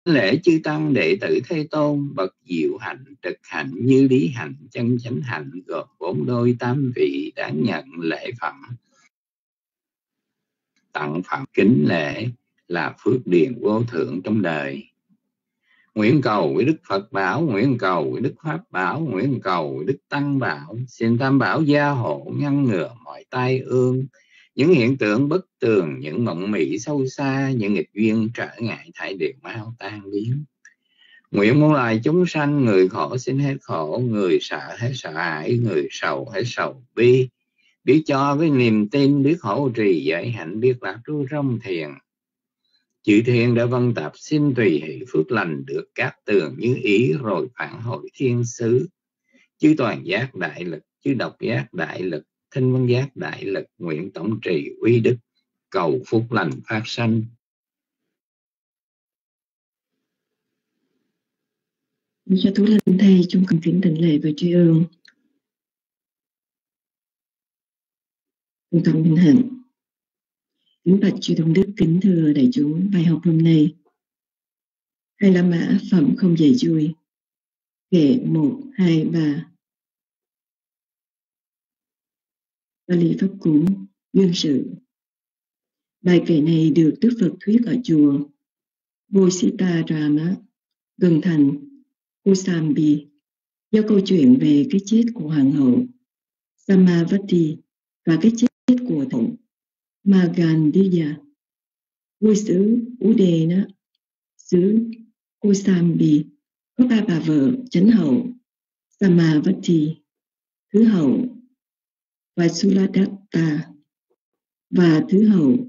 lễ chư tăng đệ tử Thế Tôn, bậc diệu hạnh, trực hạnh, như lý hạnh, chân chánh hạnh, gồm 4 đôi 8 vị, đáng nhận lễ phẩm. Tặng phẩm kính lễ là phước điền vô thượng trong đời. Nguyện cầu với Đức Phật bảo, nguyện cầu với Đức Pháp bảo, nguyện cầu với Đức Tăng bảo, xin Tam bảo gia hộ ngăn ngừa mọi tai ương, những hiện tượng bất tường, những mộng mị sâu xa, những nghịch duyên trở ngại thảy đều mau tan biến. Nguyện muôn loài chúng sanh, người khổ xin hết khổ, người sợ hết sợ hãi, người sầu hết sầu bi, biết cho với niềm tin, biết hộ trì giới hạnh, biết lạc trú trong thiền. Chư thiên đã vân tập xin tùy hỷ phước lành, được các tường như ý rồi phản hồi thiên sứ. Chư toàn giác đại lực, chư độc giác đại lực, thinh văn giác đại lực, nguyện tổng trì uy đức, cầu phúc lành phát sanh. Cho Tú Linh Thầy, chúng con kính đảnh lễ và tri ân Trung tâm Minh Hạnh. Kính bạch chư Tôn Đức, kính thưa đại chúng, bài học hôm nay Hai La Mã phẩm không dạy chui, kệ 1, 2, 3. Bali pháp cúng duyên sự. Bài kệ này được Đức Phật thuyết ở chùa Bositarama gần thành Kosambi, do câu chuyện về cái chết của hoàng hậu Samavati và cái chết của tổng Magandiya, vua xứ Udena, xứ Kosambi, có 3 bà vợ: chánh hậu Samavati, thứ hậu Vasudadatta và thứ hậu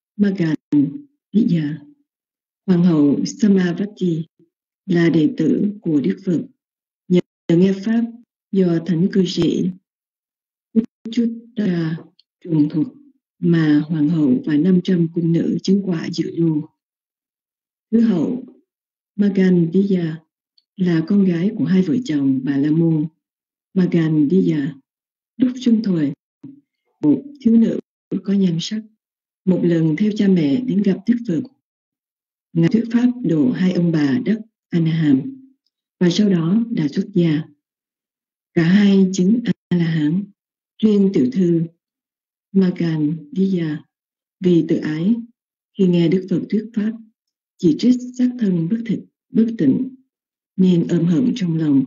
Magandiya. Hoàng hậu Samavati là đệ tử của Đức Phật. Nhờ nghe pháp do thánh cư sĩ Uchuttara trùng thuật mà hoàng hậu và 500 cung nữ chứng quả dự lưu. Thứ hậu Magandiya là con gái của 2 vợ chồng Bà La Môn Magandiya. Lúc trung thời, một thiếu nữ có nhan sắc một lần theo cha mẹ đến gặp Đức Phật. Ngài thuyết pháp độ 2 ông bà đất A-la-hán và sau đó đã xuất gia. Cả hai chứng A-la-hán. Riêng tiểu thư Magandiya vì tự ái, khi nghe Đức Phật thuyết pháp chỉ trích xác thân bất tịnh nên ôm hận trong lòng.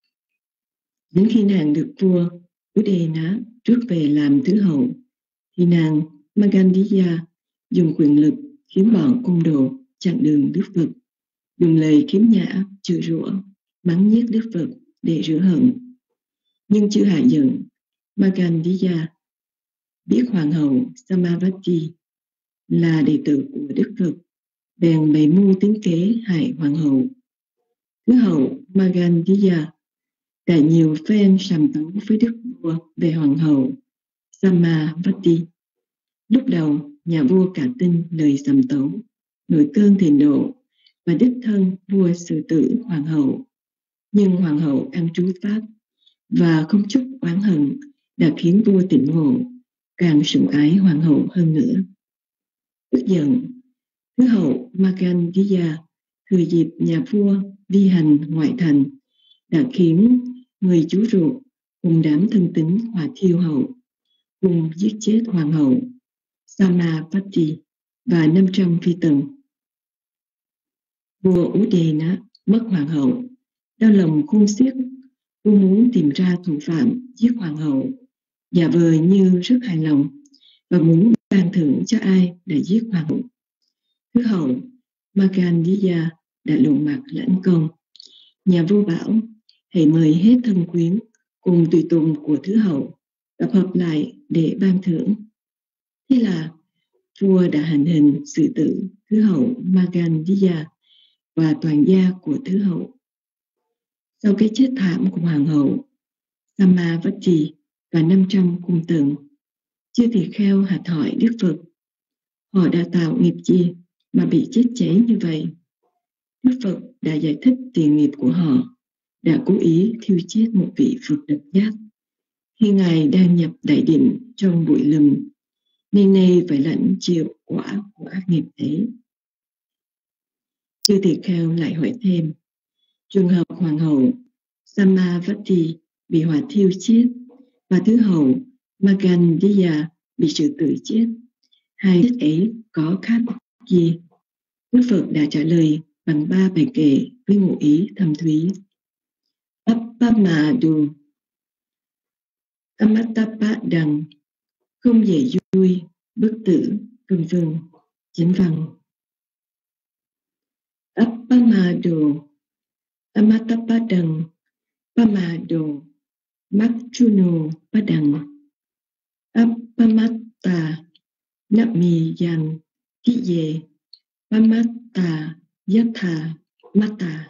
Đến khi nàng được vua Udena rước về làm thứ hậu, thì nàng Magandiya dùng quyền lực khiến bọn côn đồ chặn đường Đức Phật, dùng lời khiếm nhã, chửi rủa, mắng nhiếc Đức Phật để rửa hận. Nhưng chưa hạ giận, Magandiya biết hoàng hậu Samavati là đệ tử của Đức Phật, bèn bày mưu tính kế hại hoàng hậu. Thứ hậu Magandiya đã nhiều phen sàm tấu với đức vua về hoàng hậu Samavati. Lúc đầu, nhà vua cả tin lời sàm tấu, nổi cơn thịnh nộ và đích thân vua xử tử hoàng hậu. Nhưng hoàng hậu ăn trú pháp và không chút oán hận đã khiến vua tỉnh ngộ, càng sủng ái hoàng hậu hơn nữa. Tức giận, thứ hậu Magandiya thừa dịp nhà vua đi hành ngoại thành đã khiến người chú ruột cùng đám thân tín hỏa thiêu hậu, cùng giết chết hoàng hậu Samavati và 500 phi tần. Vua Udena mất hoàng hậu, đau lòng khôn xiết, vua muốn tìm ra thủ phạm giết hoàng hậu, giả vờ như rất hài lòng và muốn ban thưởng cho ai đã giết hoàng hậu. Thứ hậu Magandiya đã lộ mặt lãnh công. Nhà vua bảo hãy mời hết thân quyến cùng tùy tùng của thứ hậu tập hợp lại để ban thưởng. Thế là vua đã hành hình xử tử thứ hậu Magandiya và toàn gia của thứ hậu. Sau cái chết thảm của hoàng hậu Samavati và 500 cung tần, chư tỳ kheo hạch hỏi Đức Phật, họ đã tạo nghiệp gì mà bị chết cháy như vậy? Đức Phật đã giải thích tiền nghiệp của họ đã cố ý thiêu chết một vị Phật độc giác khi Ngài đang nhập đại định trong bụi lùm, nên nay phải lãnh chịu quả của ác nghiệp ấy. Chư tỳ kheo lại hỏi thêm, trường hợp hoàng hậu Samavati bị hỏa thiêu chết và thứ hậu Magandiya bị sự tử chết, hai chết ấy có khác gì? Đức Phật đã trả lời bằng 3 bài kệ với ngụ ý thâm thúy. Appamadu Amatapadang, không dễ vui, bất tử, vân vân. Chính văn. Appamadu Amatapadang Pamado Makchuno Padang Appamatta Nami Yan Kiye Pamatta Yatha Mata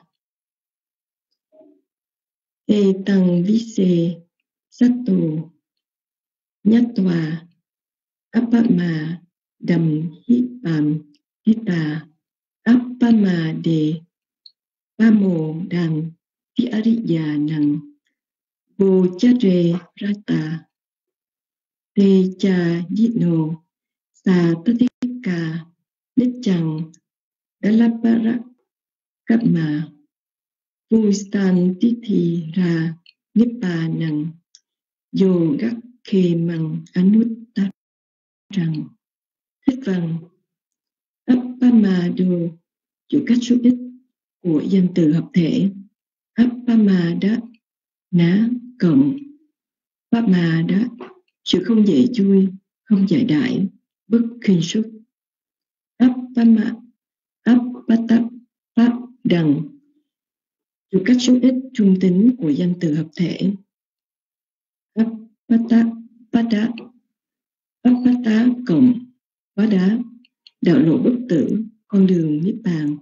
Etang Vise Sato Nyatwa Appama Đầm Hipam Hita Appama De Pamo Đàn Ki Ariya Năng Vô Chare Rata Te Cha Yino Sa Tatika Nichang Dalapara Kapma Pustan Tithi Ra Nipa Năng Yoga Khê Măng Anutta rằng. Thích văn. Appamado chủ cách số ít của danh từ hợp thể. Appamada ná cộng. Appamada sự không dễ chui, không giải đãi, bất khinh suất. Appama appata pháp đằng chủ cách số ít trung tính của danh từ hợp thể. Appata pada appata cộng pada đạo lộ bất tử, con đường niết bàn.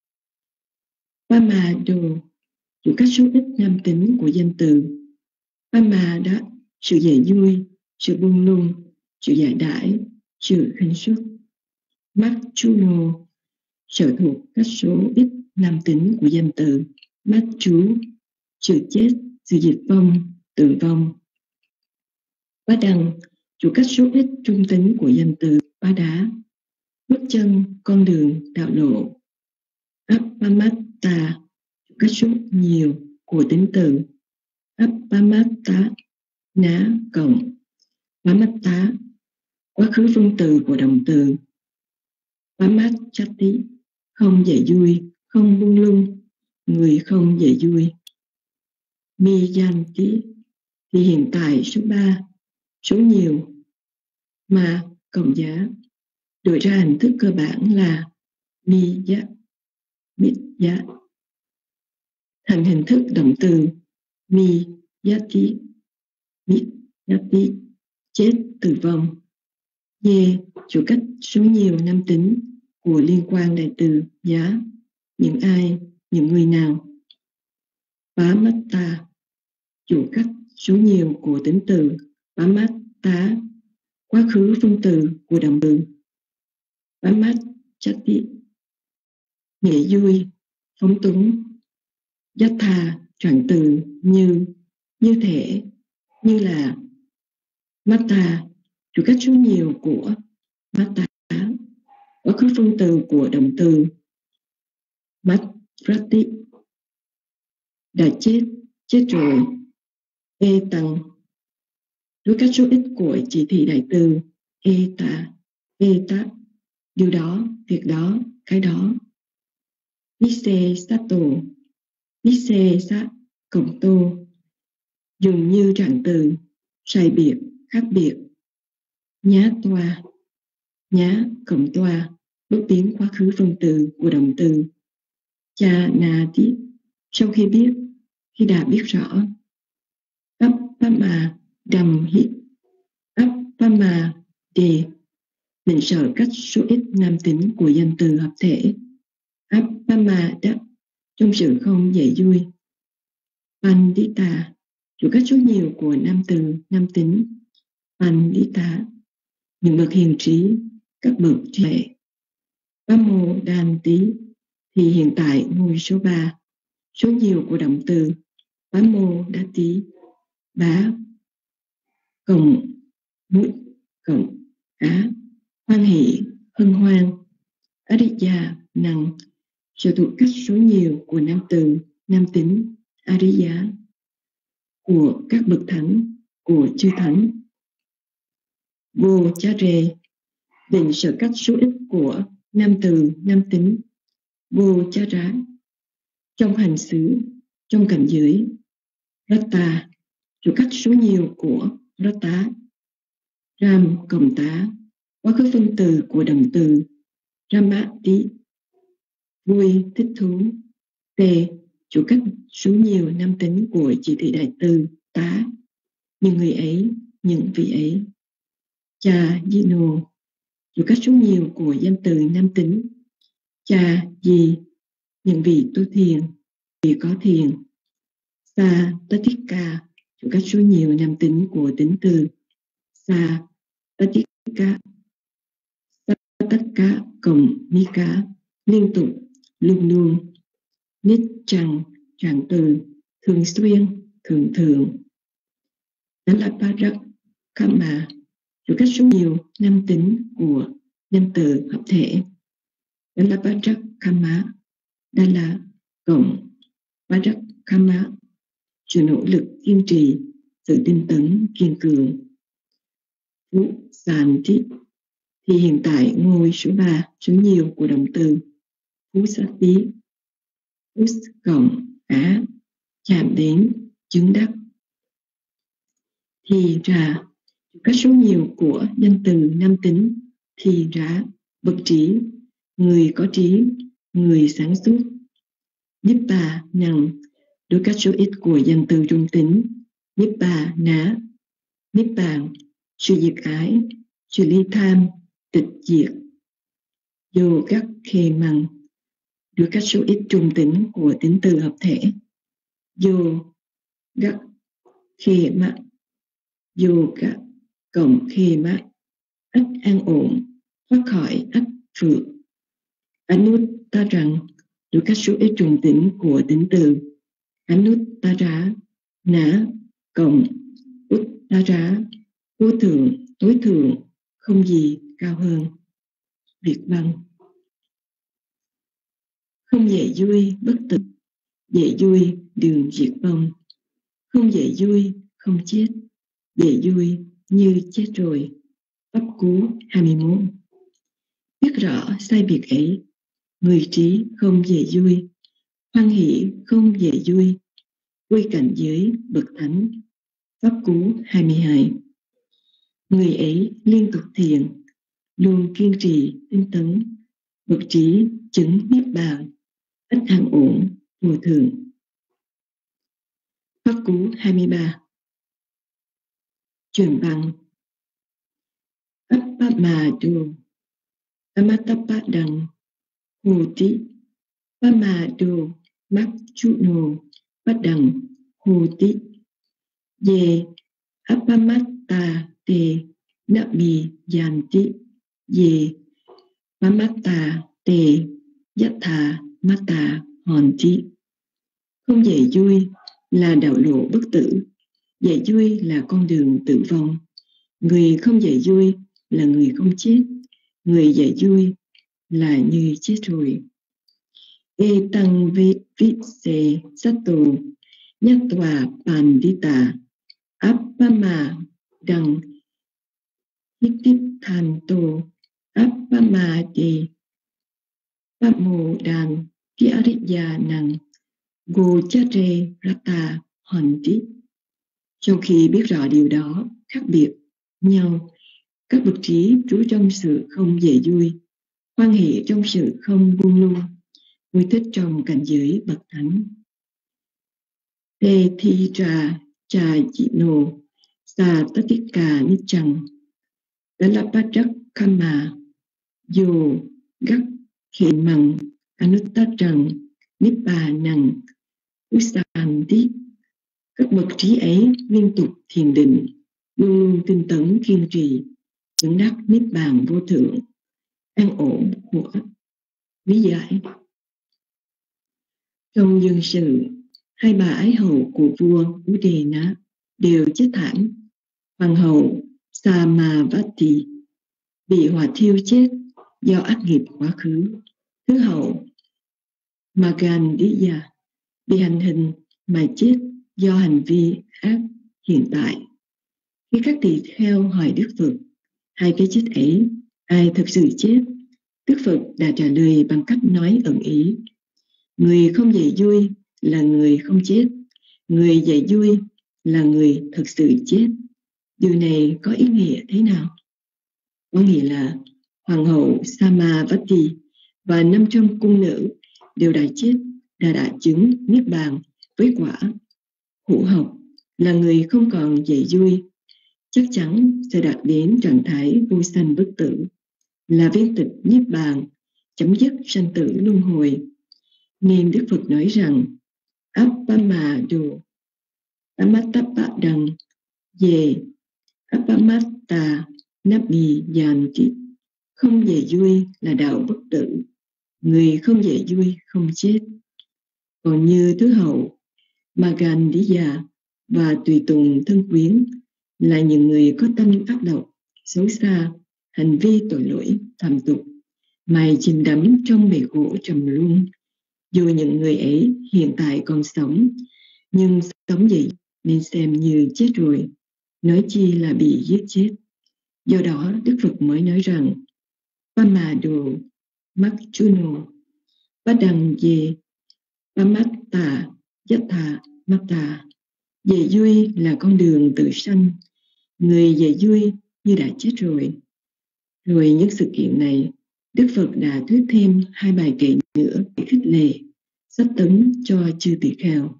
Pamado chủ cách số ít nam tính của danh từ. Pamada sự dễ vui, sự buông lung, sự giải đãi, sự khinh suất. Makchuno sở thuộc cách số ít nam tính của danh từ. Makchu sự chết, sự diệt vong, tử vong. Padang chủ cách số ít trung tính của danh từ. Pada bước chân, con đường, đạo lộ. Appamatta cách số nhiều của tính từ. Appamatta ná cộng. Pamatta quá khứ phân từ của động từ. Pamachati không dễ vui, không buông lung, người không dễ vui. Miyanti thì hiện tại số 3, số nhiều. Mà cộng giá đổi ra hình thức cơ bản là miya, mitya thành hình thức động từ miyati, miyati chết, tử vong. Ye chủ cách số nhiều nam tính của liên quan đại từ giá, những ai, những người nào. Pamatta chủ cách số nhiều của tính từ. Pamatta quá khứ phân từ của động từ. Pamachati nghệ vui, phóng túng. Yatha trạng từ như thể, như là. Mata chủ cách số nhiều của. Mata quá khứ phân từ của động từ. Matrati đã chết, chết rồi. Tăng đối cách số ít của chỉ thị đại từ. Ta điều đó, việc đó, cái đó. Vise sato, vise sát cộng tô dùng như trạng từ sai biệt, khác biệt. Nhá toa, nhá cộng toa bước biến quá khứ phân từ của động từ. Cha na tí sau khi biết, khi đã biết rõ. Appama đầm hít, appama đề định sở cách số ít nam tính của danh từ hợp thể. Appama đáp trong sự không dễ vui. Pandita chủ cách số nhiều của nam từ nam tính. Pandita những bậc hiền trí, các bậc trí tuệ. Pamo đàn tí thì hiện tại ngôi số 3, số nhiều của động từ. Pamo đá tí bá cộng mũi cộng á hoan hỷ hân hoan. Ariya năng sở thuộc cách số nhiều của nam từ, nam tính, Ariya, của các bậc thánh, của chư thánh. Vô cha rê, định sở cách số ít của nam từ, nam tính, vô cha rá, trong hành xứ, trong cảnh giới. Rata, chủ cách số nhiều của Rata. Ram, cộng tá, quá khứ phân từ của động từ Ramati, vui, thích thú. Tê, chủ cách số nhiều nam tính của chỉ thị đại từ tá, những người ấy, những vị ấy. Cha, Dino, chủ cách số nhiều của danh từ nam tính cha, di, những vị tu thiền, vị có thiền. Sa, Tatika, chủ cách số nhiều nam tính của tính từ Sa, Tatika. Tatka cộng Nika, liên tục, luôn luôn. Nít trăng, trạng từ, thường xuyên, thường thường. Dalaparak Kama, chủ cách số nhiều nam tính của danh từ hợp thể. Dalaparak Kama, Dala cộng Parak Kama, sự nỗ lực kiên trì, sự tinh tấn kiên cường. Phú Sàn Thị, thì hiện tại ngôi số 3, số nhiều của động từ Phú Sát Tí. Phú cộng á, chạm đến, chứng đắc. Thì ra, các số nhiều của danh từ nam tính thì ra, bậc trí, người có trí, người sáng suốt. Nibbà năng, đối các số ít của danh từ trung tính Nibbà ná, Nibbàn, sự diệt ái, sự ly tham, tịch diệt. Dù các khê măng, đối các số ít trung tính của tính từ hợp thể. Dù các khê mắc, dù các cộng khê mắc, ắt an ổn, thoát khỏi ắt phượng. Anuttara, đối các số ít trung tính của tính từ Anuttara, ná, cộng Uttara, vô thượng, tối thượng, không gì cao hơn. Việt văn. Không dễ vui bất tử, dễ vui đường diệt vong. Không dễ vui không chết, dễ vui như chết rồi. Pháp Cú 21. Biết rõ sai biệt ấy, người trí không dễ vui, hoan hỷ không dễ vui, vui cảnh giới bậc thánh. Pháp Cú 22. Người ấy liên tục thiền, luôn kiên trì tinh tấn, bậc trí chứng niết bàn, ắt an ổn vô thường. Pháp Cú 23. Chuyển bằng Appamadu Amatapadang Hoti Pamadu Makchuno Padang Hoti Ye Appamatta Te Nabi Yanti Ye Pamatta Te Yatha Mata Honti. Không dễ vui là đạo lộ bất tử, dễ vui là con đường tử vong. Người không dễ vui là người không chết, người dễ vui là như chết rồi. E tăng vi se sato nhatva pandita appama đằng hitithanto appama de pamo đàn ki ariya năng gochare rata honti. Sau khi biết rõ điều đó khác biệt nhau, các bậc trí trú trong sự không dễ vui, hoan hỷ trong sự không buông lung, vui thích trong cảnh giới bậc thánh. Te thi trà trà dị nô sa tatika nichang dalapadak kama yo gak khê măng anuttatrang nibbà năng usanti. Các bậc trí ấy liên tục thiền định, luôn luôn tinh tấn kiên trì, chứng đắc niết bàn vô thượng, an ổn của lý giải. Trong dân sự, hai bà ái hậu của vua Udena đều chết thảm. Hoàng hậu Samavati bị hỏa thiêu chết do ác nghiệp quá khứ. Thứ hậu Magandiya bị hành hình mà chết do hành vi ác hiện tại. Khi các tỳ kheo hỏi Đức Phật hai cái chết ấy ai thực sự chết, Đức Phật đã trả lời bằng cách nói ẩn ý: người không dạy vui là người không chết, người dạy vui là người thực sự chết. Điều này có ý nghĩa thế nào? Có nghĩa là Hoàng hậu Samavati và 500 cung nữ đều đã chết, đã chứng niết bàn với quả. Hữu học là người không còn dạy vui, chắc chắn sẽ đạt đến trạng thái vô sanh bất tử, là viên tịch niết bàn, chấm dứt sanh tử luân hồi. Nên Đức Phật nói rằng Appamado Amattapadang về Appamatta Nabi Yanti, không dạy vui là đạo bất tử, người không dạy vui không chết. Còn như Thứ hậu Magandiya và tùy tùng thân quyến là những người có tâm ác độc, xấu xa, hành vi tội lỗi, phạm tục, mày chìm đắm trong bể khổ trầm luân. Dù những người ấy hiện tại còn sống, nhưng sống vậy nên xem như chết rồi, nói chi là bị giết chết. Do đó Đức Phật mới nói rằng Pamado Makchuno Padang Ye Pamatta Yatha Mata. Dạy vui là con đường tự sanh, người dạy vui như đã chết rồi. Rồi những sự kiện này, Đức Phật đã thuyết thêm 2 bài kệ nữa để khích lệ, sách tấn cho chư tỳ kheo.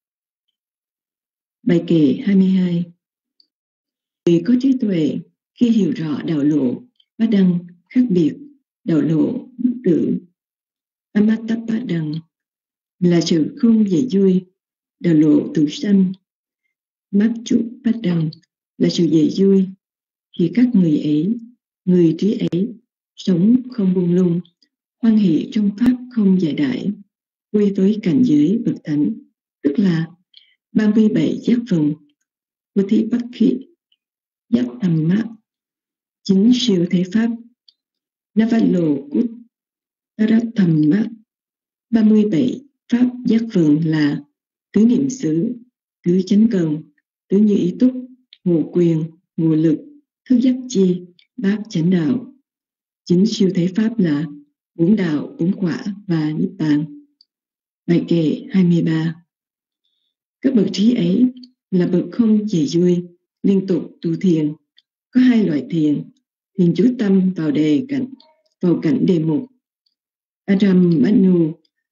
Bài kệ 22. Người có trí tuệ khi hiểu rõ đạo lộ bát đăng khác biệt, đạo lộ bất tử Amattapadang là sự không dạy vui, đạo lộ tự sanh Makchupadang là sự dạy vui. Thì các người ấy, người trí ấy, sống không buông lung, hoan hỷ trong pháp không giải đãi, quy với cảnh giới bậc thánh, tức là 37 giác phần, Uthipakhi, giác thầm mát, 9 siêu thế pháp, Navalo Cút, Taratham mát, 37 pháp giác phần là tứ niệm xứ, tứ chánh cần, tứ như ý túc, ngộ quyền, ngộ lực, thức giác chi, bát chánh đạo. 9 siêu thế pháp là 4 đạo, 4 quả và niết bàn. Bài kệ 23. Các bậc trí ấy là bậc không dạy vui, liên tục tu thiền. Có 2 loại thiền: thiền chú tâm vào cảnh đề mục Aram Manu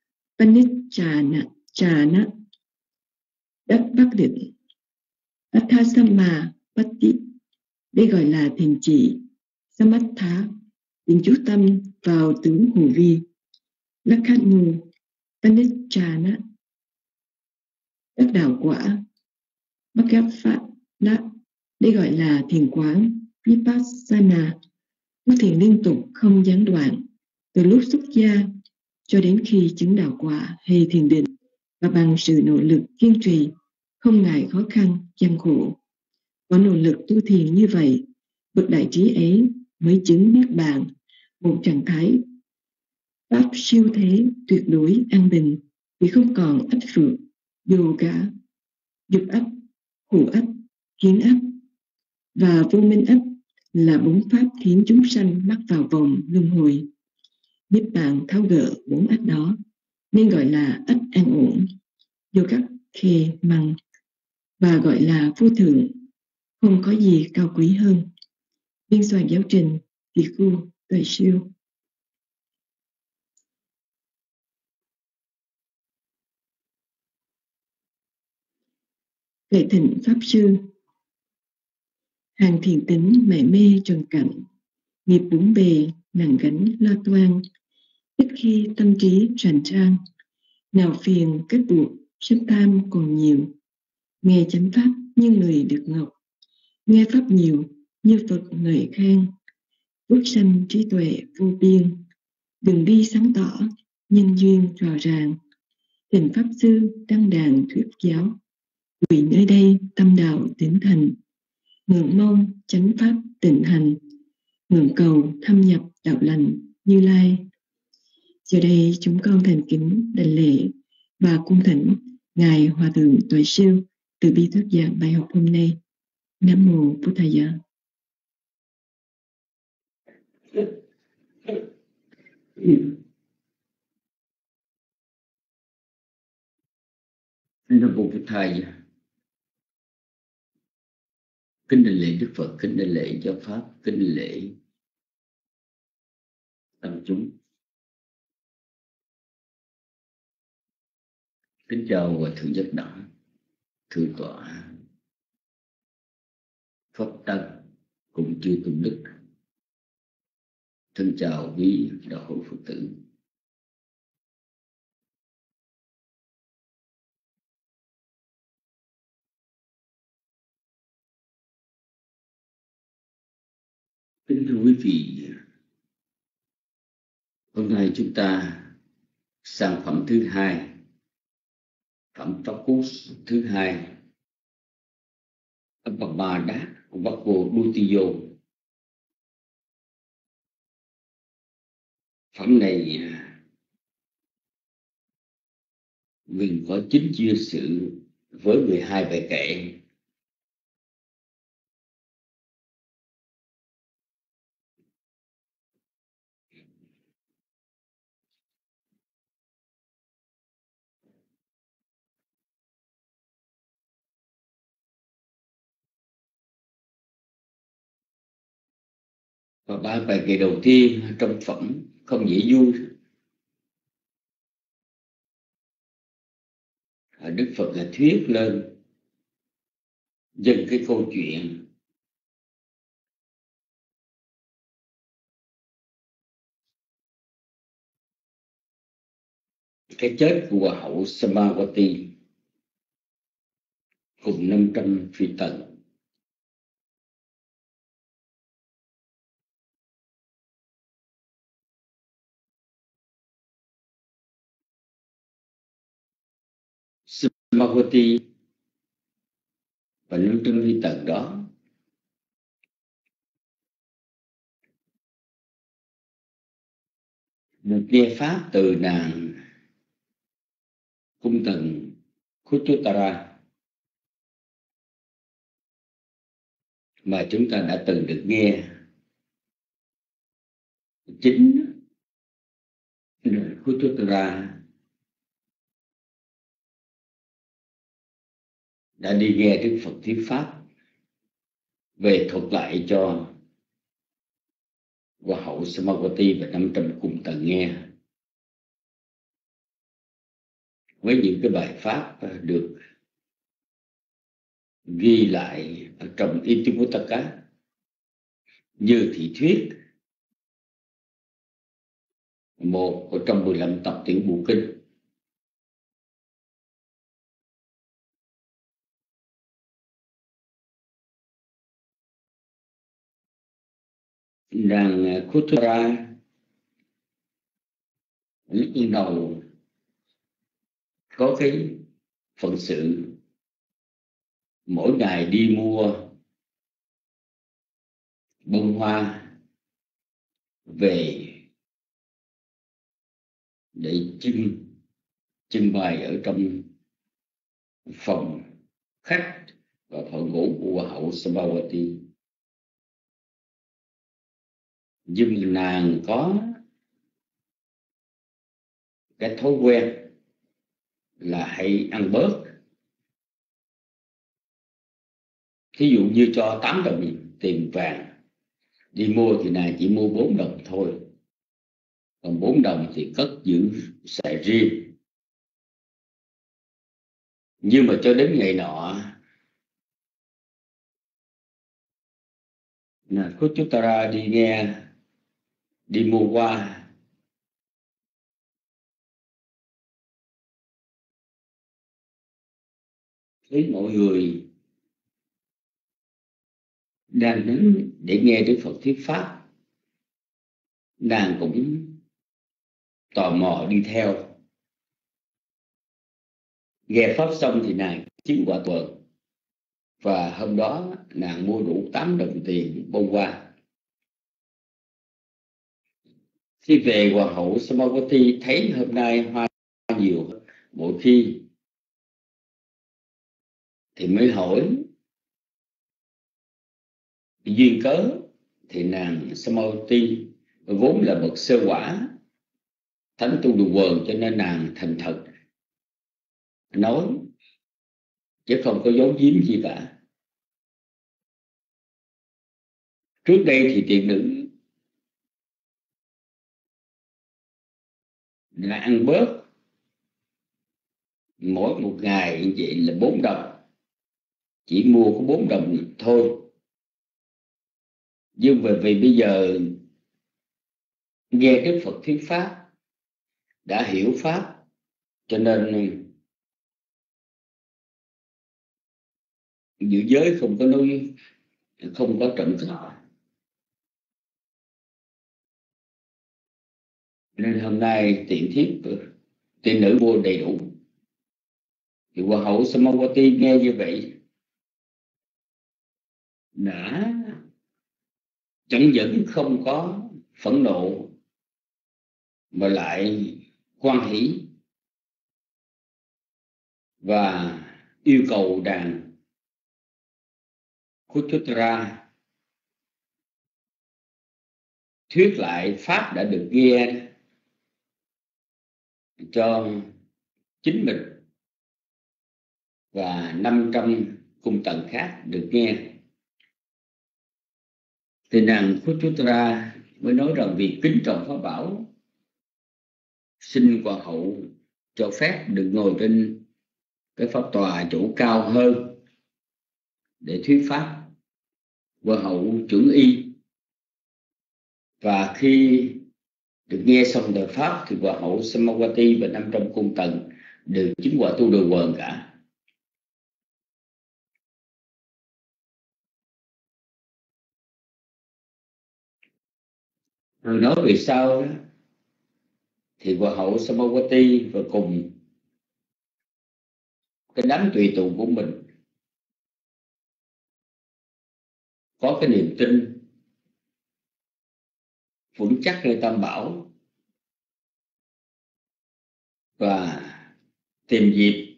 Panichana đắc bắc định Atthasama Patti, đây gọi là thiền chỉ. Samatha, thiền chú tâm vào tướng hữu vi. Lakhanu Panichana đắc đạo quả. Bhagavata, đây gọi là thiền quán. Vipassana, tu thiền liên tục không gián đoạn từ lúc xuất gia cho đến khi chứng đạo quả hay thiền định, và bằng sự nỗ lực kiên trì, không ngại khó khăn, gian khổ. Có nỗ lực tu thiền như vậy, bậc đại trí ấy mới chứng niết bàn, một trạng thái pháp siêu thế tuyệt đối an bình, vì không còn ách phượng, yoga, dục ách, khổ ách, kiến ách và vô minh ách là 4 pháp khiến chúng sanh mắc vào vòng luân hồi. Niết bàn tháo gỡ 4 ách đó nên gọi là ách an ổn, vô các khê măng, và gọi là vô thượng, không có gì cao quý hơn. Biên soạn giáo trình Tỳ Khu Tuệ Siêu. Lạy thịnh Pháp Sư, hàng thiền tính mải mê trần cảnh, nghiệp bốn bề nặng gánh lo toan, ít khi tâm trí rành rang, nào phiền kết buộc sức tham còn nhiều. Nghe chánh pháp như người được ngọc, nghe pháp nhiều như Phật ngợi khen, phước sanh trí tuệ vô biên, đường đi sáng tỏ nhân duyên rõ ràng. Thỉnh Pháp Sư đăng đàn thuyết giáo, vì nơi đây tâm đạo tiến thành, ngưỡng mong chánh pháp tịnh hành, ngưỡng cầu thâm nhập đạo lành Như Lai. Giờ đây chúng con thành kính đảnh lễ và cung thỉnh Ngài Hòa Thượng Tuệ Siêu từ bi thuyết giảng bài học hôm nay. Nam mô Bụt Thầy Giá. Nam mô Bụt Thầy. Kính đảnh lễ Đức Phật, kính đảnh lễ giáo pháp, kính đảnh lễ tăng chúng. Kính chào Hòa Thượng Giác Đẳng, Thượng tọa Pháp Tăng cùng chư tôn đức. Thân chào quý đạo hữu Phật tử. Kính thưa quý vị, hôm nay chúng ta sang phẩm thứ hai, phẩm Pháp Cú thứ hai, Bà Đát của Bác Cô Đu Ti Vô. Phẩm này mình có 9 chia sự với 12 bài kệ. Và 3 bài kệ đầu tiên trong phẩm không dễ vui. Đức Phật là thuyết lên dần cái câu chuyện cái chết của Hòa hậu Samavati cùng 500 phi tần. Samavati và 500 phi tần đó được nghe pháp từ nàng cung tần Khuchutara mà chúng ta đã từng được nghe. Chính Khuchutara đã đi nghe Đức Phật thuyết pháp về thuật lại cho Hòa hậu Samavati và 500 cung tần nghe, với những cái bài pháp được ghi lại ở trong Itiputaka như thị thuyết, một ở trong 15 tập tiểu bộ kinh. Nàng Khuchutara lúc đầu có cái phận sự mỗi ngày đi mua bông hoa về để trưng bày ở trong phòng khách và phòng ngủ của Hòa hậu Samavati. Nhưng nàng có cái thói quen là hay ăn bớt. Thí dụ như cho 8 đồng tiền vàng đi mua thì nàng chỉ mua 4 đồng thôi, còn 4 đồng thì cất giữ xài riêng. Nhưng mà cho đến ngày nọ, Khuchutara đi mua hoa, thấy mọi người đang đến để nghe Đức Phật thuyết pháp, nàng cũng tò mò đi theo. Nghe pháp xong thì nàng chứng quả tuần, và hôm đó nàng mua đủ 8 đồng tiền bông hoa. Khi về, hoàng hậu Samavati thấy hôm nay hoa nhiều hơn mỗi khi thì mới hỏi duyên cớ. Thì nàng Samavati vốn là bậc sơ quả thánh tu đồ quần, cho nên nàng thành thật nói, chứ không có giấu giếm gì cả. Trước đây thì tiền nữ đã ăn bớt mỗi một ngày như vậy là 4 đồng, chỉ mua có 4 đồng thôi. Nhưng vì bây giờ nghe Đức Phật thuyết pháp, đã hiểu pháp, cho nên giữ giới không có nói, không có trộm cắp. Nên hôm nay tiện thiếp tiên nữ mua đầy đủ. Thì hoàng hậu Samavati nghe như vậy đã chẳng những không có phẫn nộ mà lại hoan hỷ và yêu cầu đàn Khuchutra thuyết lại pháp đã được nghe cho chính mình và 500 cung tần khác được nghe. Thì nàng Khuchutra mới nói rằng vì kính trọng pháp bảo, xin hoàng hậu cho phép được ngồi trên cái pháp tòa chỗ cao hơn để thuyết pháp. Hoàng hậu chuẩn y, và khi được nghe xong lời pháp thì hoàng hậu Samavati và 500 cung tần đều chứng quả tu đồ quần cả. Rồi nói về sau đó, thì hoàng hậu Samavati và cùng cái đám tùy tùng của mình có cái niềm tin vững chắc nơi Tam Bảo và tìm dịp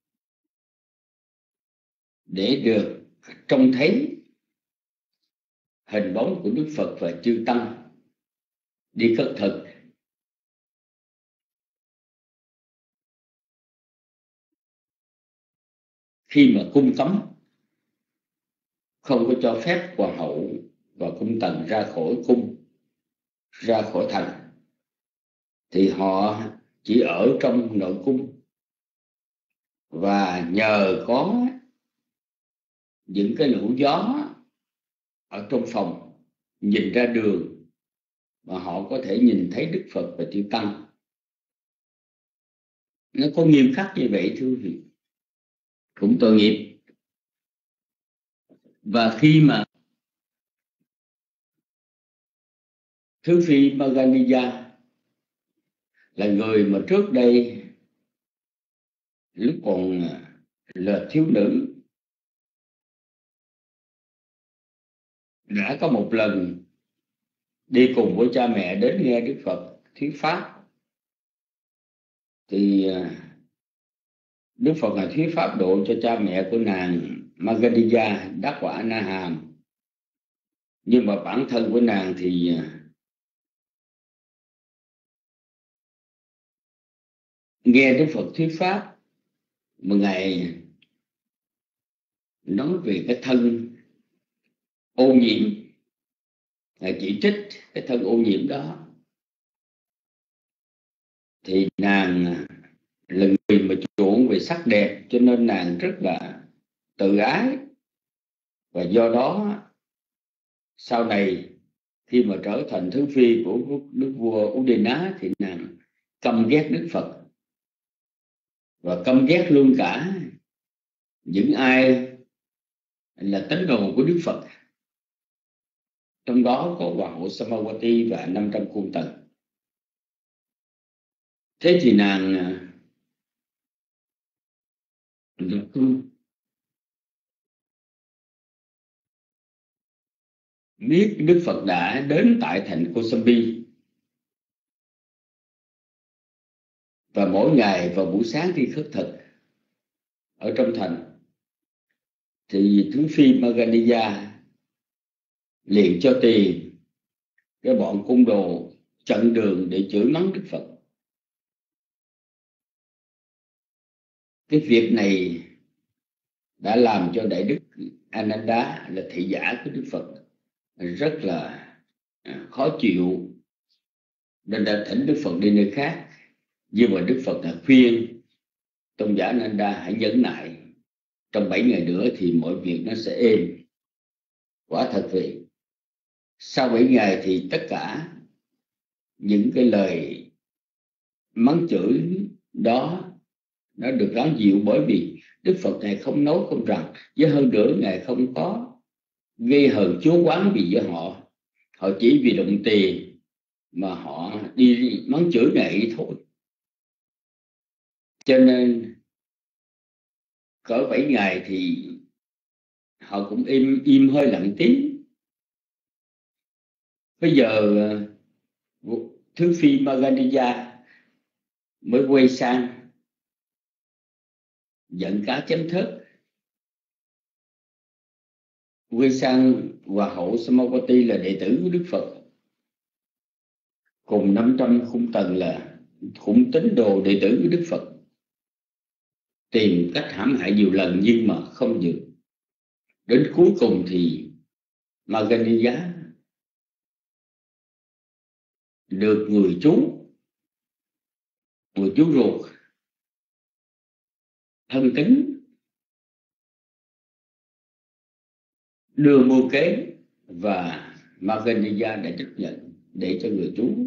để được trông thấy hình bóng của Đức Phật và chư tăng đi khất thực. Khi mà cung cấm không có cho phép hoàng hậu và cung tần ra khỏi cung, ra khỏi thành, thì họ chỉ ở trong nội cung và nhờ có những cái lũ gió ở trong phòng nhìn ra đường mà họ có thể nhìn thấy Đức Phật và chư tăng. Nó có nghiêm khắc như vậy thưa quý vị, cũng tội nghiệp. Và khi mà Thứ Phi Maganija là người mà trước đây lúc còn là thiếu nữ đã có một lần đi cùng với cha mẹ đến nghe Đức Phật thuyết pháp, thì Đức Phật là thuyết pháp độ cho cha mẹ của nàng Maganija đắc quả Na Hàm. Nhưng mà bản thân của nàng thì nghe Đức Phật thuyết pháp một ngày nói về cái thân ô nhiễm, chỉ trích cái thân ô nhiễm đó, thì nàng là người mà chuộng về sắc đẹp, cho nên nàng rất là tự ái. Và do đó sau này khi mà trở thành thứ phi của đức vua Udina thì nàng căm ghét Đức Phật và căm ghét luôn cả những ai là tín đồ của Đức Phật, trong đó có hoàng hậu Samavati và 500 cung tần. Thế thì nàng biết Đức Phật đã đến tại thành Kosambi Và mỗi ngày vào buổi sáng khi khất thực ở trong thành thì tướng phi Maganija liền cho tiền cái bọn cung đồ chặn đường để chửi mắng Đức Phật. Cái việc này đã làm cho Đại Đức Ananda là thị giả của Đức Phật rất là khó chịu, nên đã thỉnh Đức Phật đi nơi khác. Nhưng mà Đức Phật đã khuyên tôn giả Ananda hãy nhẫn nại, trong 7 ngày nữa thì mọi việc nó sẽ êm. Quả thật vậy, sau 7 ngày thì tất cả những cái lời mắng chửi đó nó được lắng dịu, bởi vì Đức Phật Ngài không nói không rằng, với hơn nữa Ngài không có gây hờn chúa quán vì với họ chỉ vì đồng tiền mà họ đi mắng chửi Ngài thôi. Cho nên cỡ 7 ngày thì họ cũng im hơi lặng tiếng. Bây giờ Thứ Phi Maganija mới quay sang giận cá chém thớt, quay sang Hòa hậu Samavati là đệ tử của Đức Phật, cùng 500 khung tần là khủng tín đồ đệ tử của Đức Phật, tìm cách hãm hại nhiều lần nhưng mà không được. Đến cuối cùng thì Maganija được người chú ruột thân tín đưa mưu kế, và Maganija đã chấp nhận để cho người chú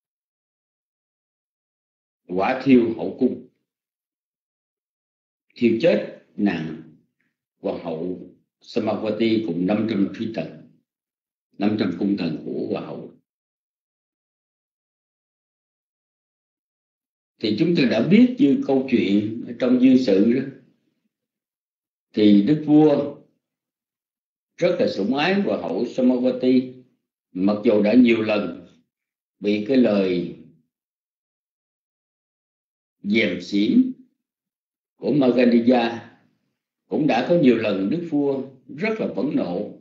quả thiêu hậu cung, thiêu chết nàng hoàng hậu Samavati cùng 500 phi tần, 500 cung thần của hoàng hậu. Thì chúng tôi đã biết như câu chuyện trong Dương Sự đó, thì đức vua rất là sủng ái hoàng hậu Samavati, mặc dù đã nhiều lần bị cái lời dèm xỉn của Maganija, cũng đã có nhiều lần đức vua rất là phẫn nộ,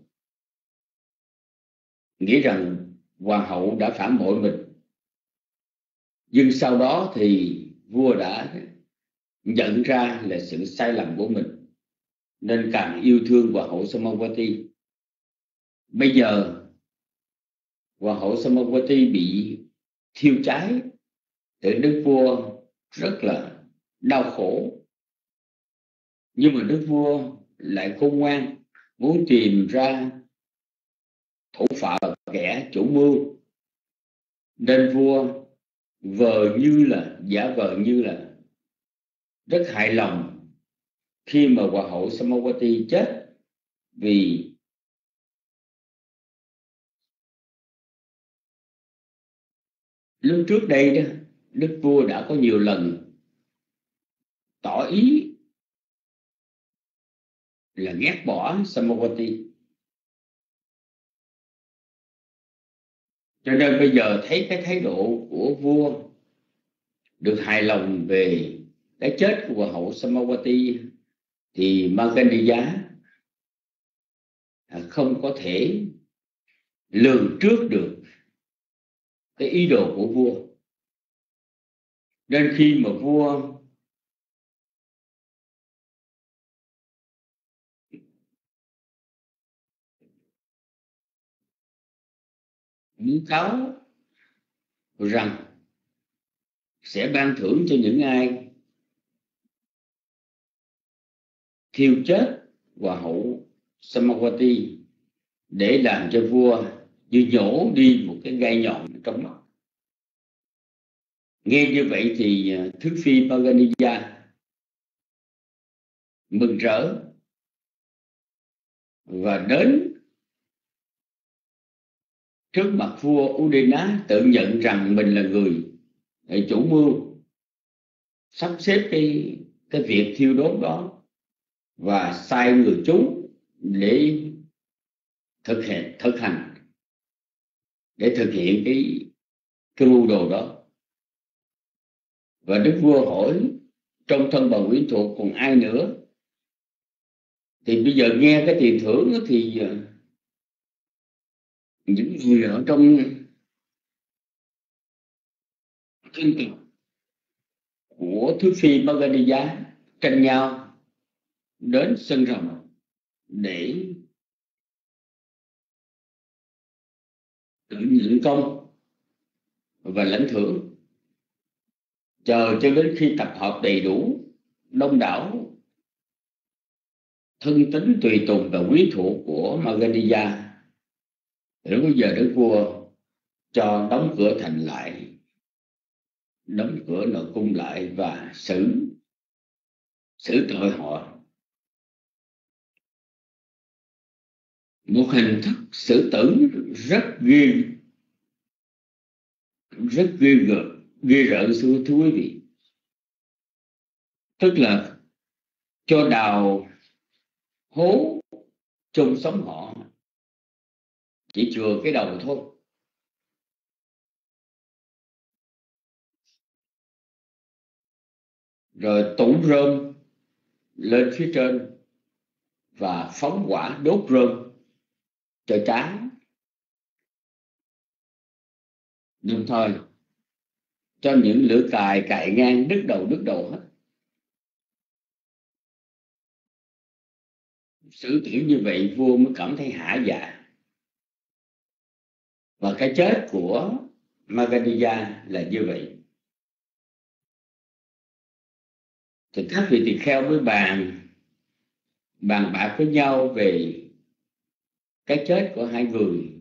nghĩ rằng hoàng hậu đã phản bội mình. Nhưng sau đó thì vua đã nhận ra là sự sai lầm của mình, nên càng yêu thương hoàng hậu Samavati. Bây giờ hoàng hậu Samavati bị thiêu cháy thì đức vua rất là đau khổ. Nhưng mà đức vua lại khôn ngoan, muốn tìm ra thủ phạm và kẻ chủ mưu, nên vua giả vờ như là rất hài lòng khi mà hoàng hậu Samavati chết, vì lúc trước đây đó, đức vua đã có nhiều lần tỏ ý là ghét bỏ Samavati. Cho nên bây giờ thấy cái thái độ của vua được hài lòng về cái chết của hoàng hậu Samavati, thì Maganija không có thể lường trước được cái ý đồ của vua. Nên khi mà vua muốn cáo rằng sẽ ban thưởng cho những ai thiêu chết hoàng hậu Samavati, để làm cho vua như nhổ đi một cái gai nhọn trong mắt. Nghe như vậy thì Thứ Phi Maganija mừng rỡ và đến trước mặt vua Udena, tự nhận rằng mình là người chủ mưu sắp xếp cái việc thiêu đốt đó, và sai người chú để thực hành để thực hiện cái mưu đồ đó. Và Đức Vua hỏi trong thân bằng quyến thuộc còn ai nữa? Thì bây giờ nghe cái tiền thưởng thì những người ở trong thân tộc của Thứ Phi Magadija tranh nhau đến sân rồng để tự nhận công và lãnh thưởng, chờ cho đến khi tập hợp đầy đủ đông đảo thân tín tùy tùng và quý thuộc của Magadija. Lúc bây giờ Đức Vua cho đóng cửa thành lại, đóng cửa nội cung lại và xử tội họ. Một hình thức xử tử rất ghê rợn thưa quý vị. Tức là cho đào hố chôn sống họ, chỉ chừa cái đầu thôi. Rồi tủ rơm lên phía trên và phóng hỏa đốt rơm cho cháy, đồng thời cho những lửa cài ngang đứt đầu hết. Xử tử như vậy vua mới cảm thấy hả dạ. Và cái chết của Magadija là như vậy. Thì các vị tỳ kheo mới bàn bạc với nhau về cái chết của hai người.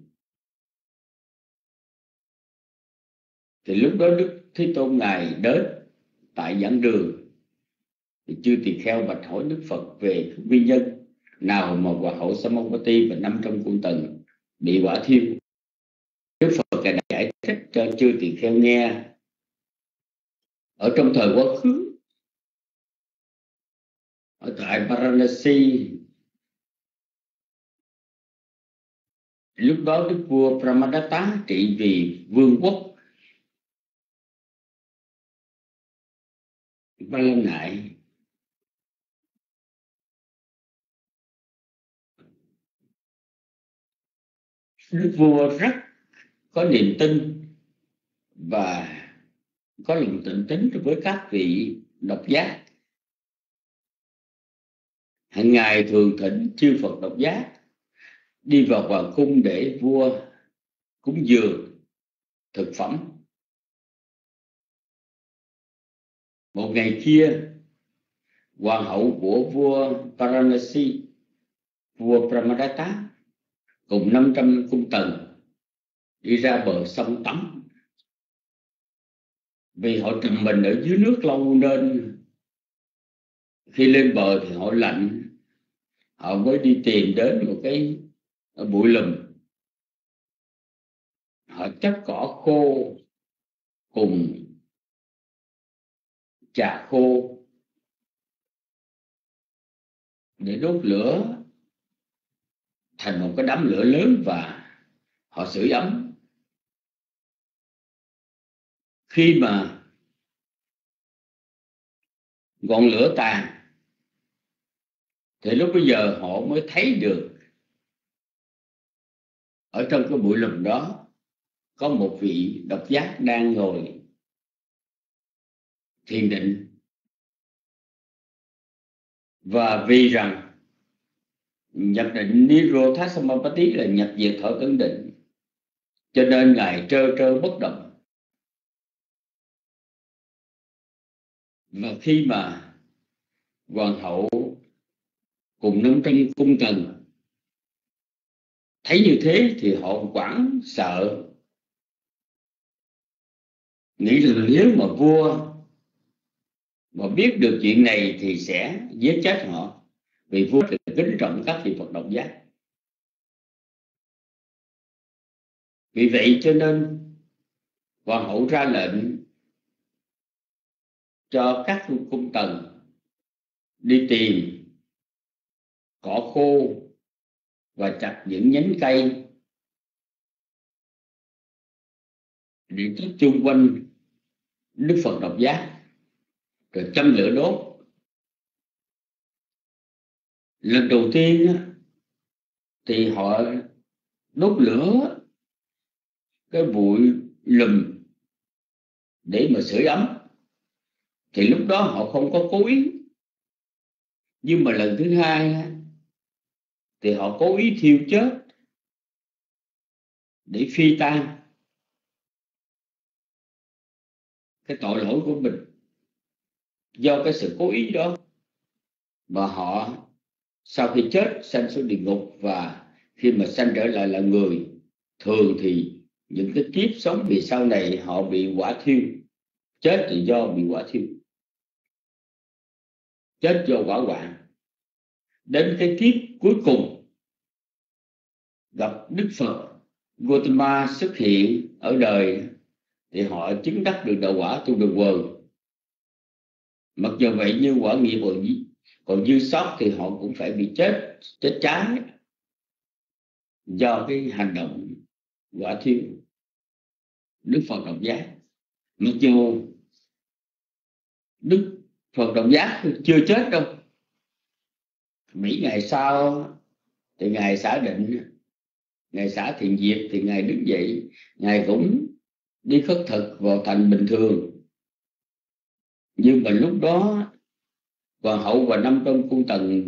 Thì lúc đó Đức Thế Tôn Ngài đến tại giảng đường, thì chư tỳ kheo bạch hỏi Đức Phật về nguyên nhân nào mà Hoàng hậu Samavati và 500 cung tần bị hỏa thiêu. Đức Phật đã giải thích cho chư tỳ kheo nghe. Ở trong thời quá khứ, ở tại Varanasi, lúc đó Đức vua Brahmadatta trị vì vương quốc Ba La Nại. Đức vua rất có niềm tin và có lòng tịnh tín với các vị độc giác. Hàng ngày thường thỉnh chư Phật độc giác đi vào hoàng cung để vua cúng dường thực phẩm. Một ngày kia, hoàng hậu của vua Varanasi, vua Brahmadatta cùng 500 cung tần đi ra bờ sông tắm. Vì họ trầm mình ở dưới nước lâu nên khi lên bờ thì họ lạnh, họ mới đi tìm đến một cái bụi lùm. Họ chất cỏ khô cùng trà khô để đốt lửa thành một cái đám lửa lớn và họ sưởi ấm. Khi mà ngọn lửa tàn thì lúc bây giờ họ mới thấy được ở trong cái bụi lùm đó có một vị độc giác đang ngồi thiền định. Và vì rằng nhập định Nirodha Samapatti là nhập diệt thọ tấn định, cho nên Ngài trơ bất động. Và khi mà hoàng hậu cùng 500 cung tần thấy như thế thì họ hoảng sợ, nghĩ rằng nếu mà vua mà biết được chuyện này thì sẽ giết chết họ, vì vua kính trọng các vị Phật độc giác. Vì vậy cho nên hoàng hậu ra lệnh cho các cung tần đi tìm cỏ khô và chặt những nhánh cây để tích chung quanh Đức Phật độc giác. rồi châm lửa đốt. Lần đầu tiên thì họ đốt lửa cái bụi lùm để mà sưởi ấm, thì lúc đó họ không có cố ý. Nhưng mà lần thứ hai thì họ cố ý thiêu chết để phi tan cái tội lỗi của mình. Do cái sự cố ý đó mà họ sau khi chết sanh xuống địa ngục, và khi mà sanh trở lại là người thường thì những cái kiếp sống vì sau này họ bị hỏa thiêu. Chết thì do bị hỏa thiêu, chết do hỏa hoạn. Đến cái kiếp cuối cùng gặp Đức Phật Gautama xuất hiện ở đời thì họ chứng đắc được đạo quả tu đường quần. Mặc dù vậy như quả nghiệp còn dư sót thì họ cũng phải bị chết cháy do cái hành động quả thiêu. Đức Phật Độc Giác, mặc dù Đức Phật Độc Giác chưa chết đâu, 7 ngày sau thì Ngài xả định, Ngài xả thiền diệt, thì Ngài đứng dậy, Ngài cũng đi khất thực vào thành bình thường. Nhưng mà lúc đó Hoàng hậu và 500 cung tần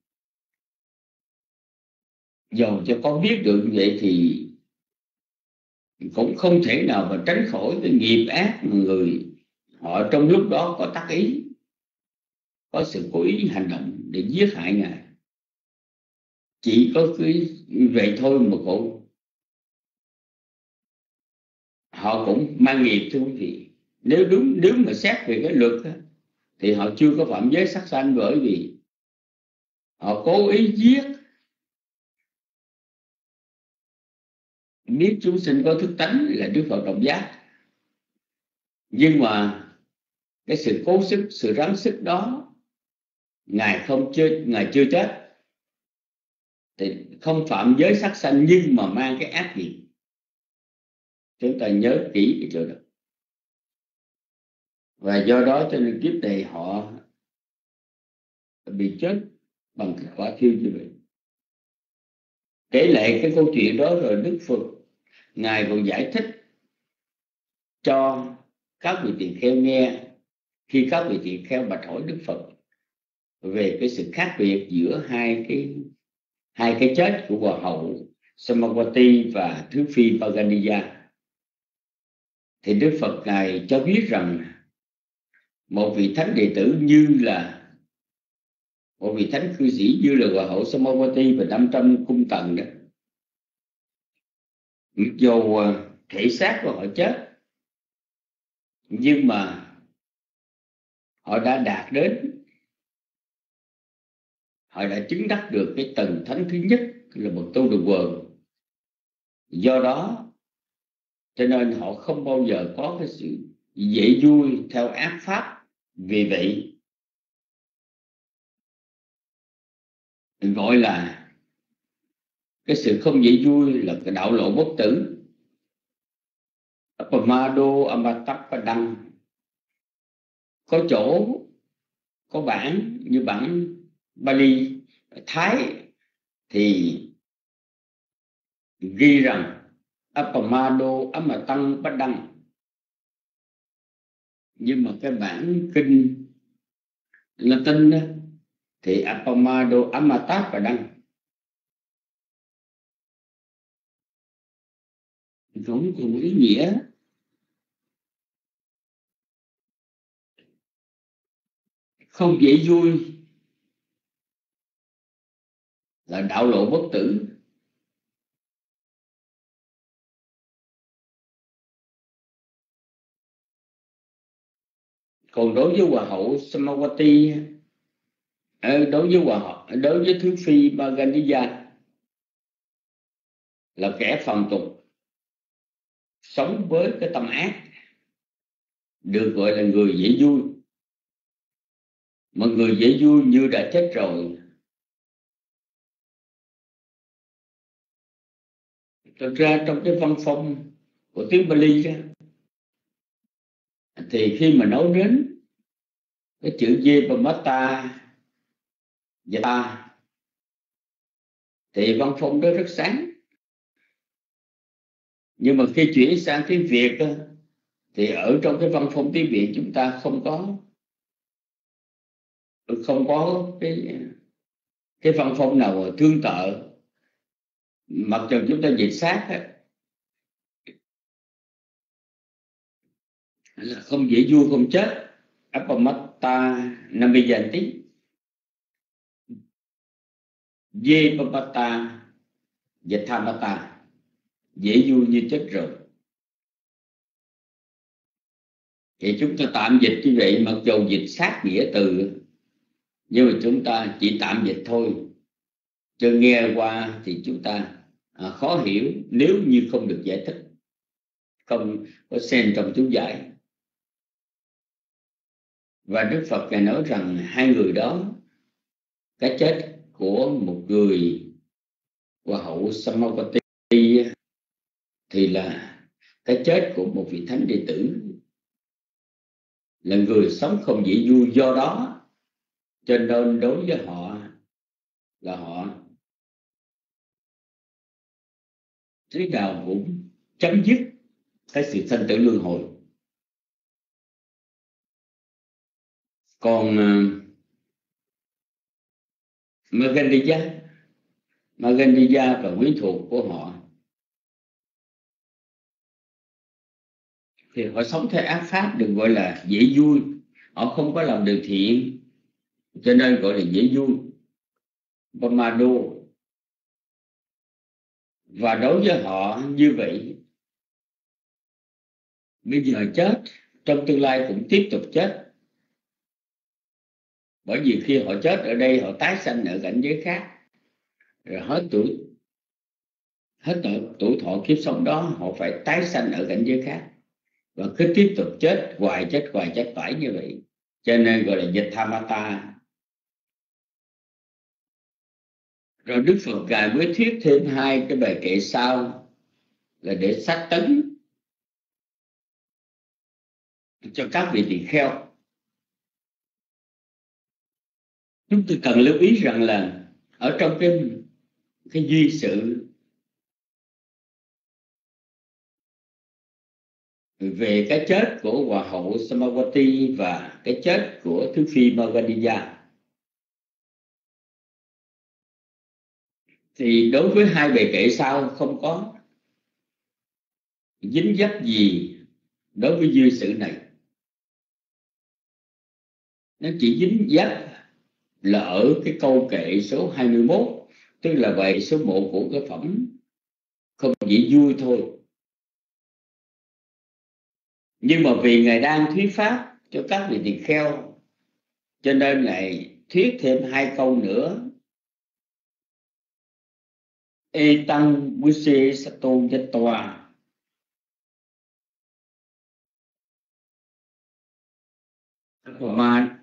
dầu cho có biết được như vậy thì cũng không thể nào mà tránh khỏi cái nghiệp ác mà người họ trong lúc đó có tác ý, có sự cố ý hành động để giết hại Ngài. Chỉ có cái vậy thôi mà họ cũng mang nghiệp, thưa quý vị. Nếu mà xét về cái luật thì họ chưa có phạm giới sát sanh, bởi vì họ cố ý giết, biết chúng sinh có thức tánh là Đức Phật Độc Giác. Nhưng mà cái sự cố sức, sự ráng sức đó, Ngài chưa chết thì không phạm giới sát sanh, nhưng mà mang cái ác nghiệp. Chúng ta nhớ kỹ cái chỗ đó. Và do đó cho nên kiếp này họ bị chết bằng cái quả thiêu như vậy. Kể lại cái câu chuyện đó rồi Đức Phật Ngài còn giải thích cho các vị tỳ kheo nghe, khi các vị tỳ kheo bạch hỏi Đức Phật về cái sự khác biệt giữa hai cái chết của Hoàng hậu Samavati và Thứ Phi Paganiya, thì Đức Phật Ngài cho biết rằng một vị thánh đệ tử như là một vị thánh cư sĩ như là Hoàng hậu Samavati và 500 cung tần đó, mặc dù thể xác của họ chết, nhưng mà họ đã đạt đến, họ đã chứng đắc được cái tầng thánh thứ nhất là một tu đường quần. Do đó cho nên họ không bao giờ có cái sự dễ vui theo ác pháp. Vì vậy gọi là cái sự không dễ vui là cái đạo lộ bất tử. Apamado Amatapadang, có chỗ có bản như bản Bali Thái thì ghi rằng Apamado Amatang Padang, nhưng mà cái bản kinh Latin đó, thì Apamado Amatapadang, cũng cùng ý nghĩa không dễ vui, là đạo lộ bất tử. Còn đối với Hoàng hậu Samavati, đối với Thứ Phi Paganiya là kẻ phàm tục sống với cái tâm ác, được gọi là người dễ vui. Mà người dễ vui như đã chết rồi. Thực ra trong cái văn phong của tiếng Bali đó, thì khi mà nói đến cái chữ Jivamata và ta thì văn phong đó rất sáng, nhưng mà khi chuyển sang tiếng Việt thì ở trong cái văn phong tiếng Việt chúng ta không có cái văn phong nào tương tự, mặc dù chúng ta dịch sát là không dễ vua không chết, Appamata Namiyanti, Jevapata Yathamata, dễ vui như chết rồi. Thì chúng ta tạm dịch như vậy, mặc dù dịch sát nghĩa từ, nhưng mà chúng ta chỉ tạm dịch thôi, chứ nghe qua thì chúng ta khó hiểu nếu như không được giải thích, không có xen trong chú giải. Và Đức Phật Ngài nói rằng hai người đó, cái chết của một người Hoa hậu Samavati thì là cái chết của một vị thánh đệ tử, là người sống không dễ vui, do đó cho nên đối với họ là họ thế nào cũng chấm dứt cái sự sanh tử luân hồi. Còn Magandiya và quyến thuộc của họ thì họ sống theo ác pháp, được gọi là dễ vui. Họ không có làm điều thiện cho nên gọi là dễ vui, Pamado. Và đối với họ như vậy, bây giờ chết, trong tương lai cũng tiếp tục chết. Bởi vì khi họ chết ở đây, họ tái sanh ở cảnh giới khác, rồi hết tuổi thọ kiếp sống đó, họ phải tái sanh ở cảnh giới khác, và cứ tiếp tục chết hoài chết phải như vậy, cho nên gọi là Yathamata. Rồi Đức Phật Ngài mới thuyết thêm hai cái bài kệ sau là để xác tấn cho các vị tỳ kheo. Chúng tôi cần lưu ý rằng là ở trong cái duy sự về cái chết của Hoa hậu Samavati và cái chết của Thứ Phi Magandiya, thì đối với hai bài kệ sau không có dính dấp gì đối với duy sự này. Nó chỉ dính dấp là ở cái câu kệ số 21, tức là bài số 1 của cái phẩm không chỉ vui thôi. Nhưng mà vì Ngài đang thuyết pháp cho các vị tỳ kheo, cho nên Ngài thuyết thêm hai câu nữa. Etang Vuse Sato Yatwa, Apama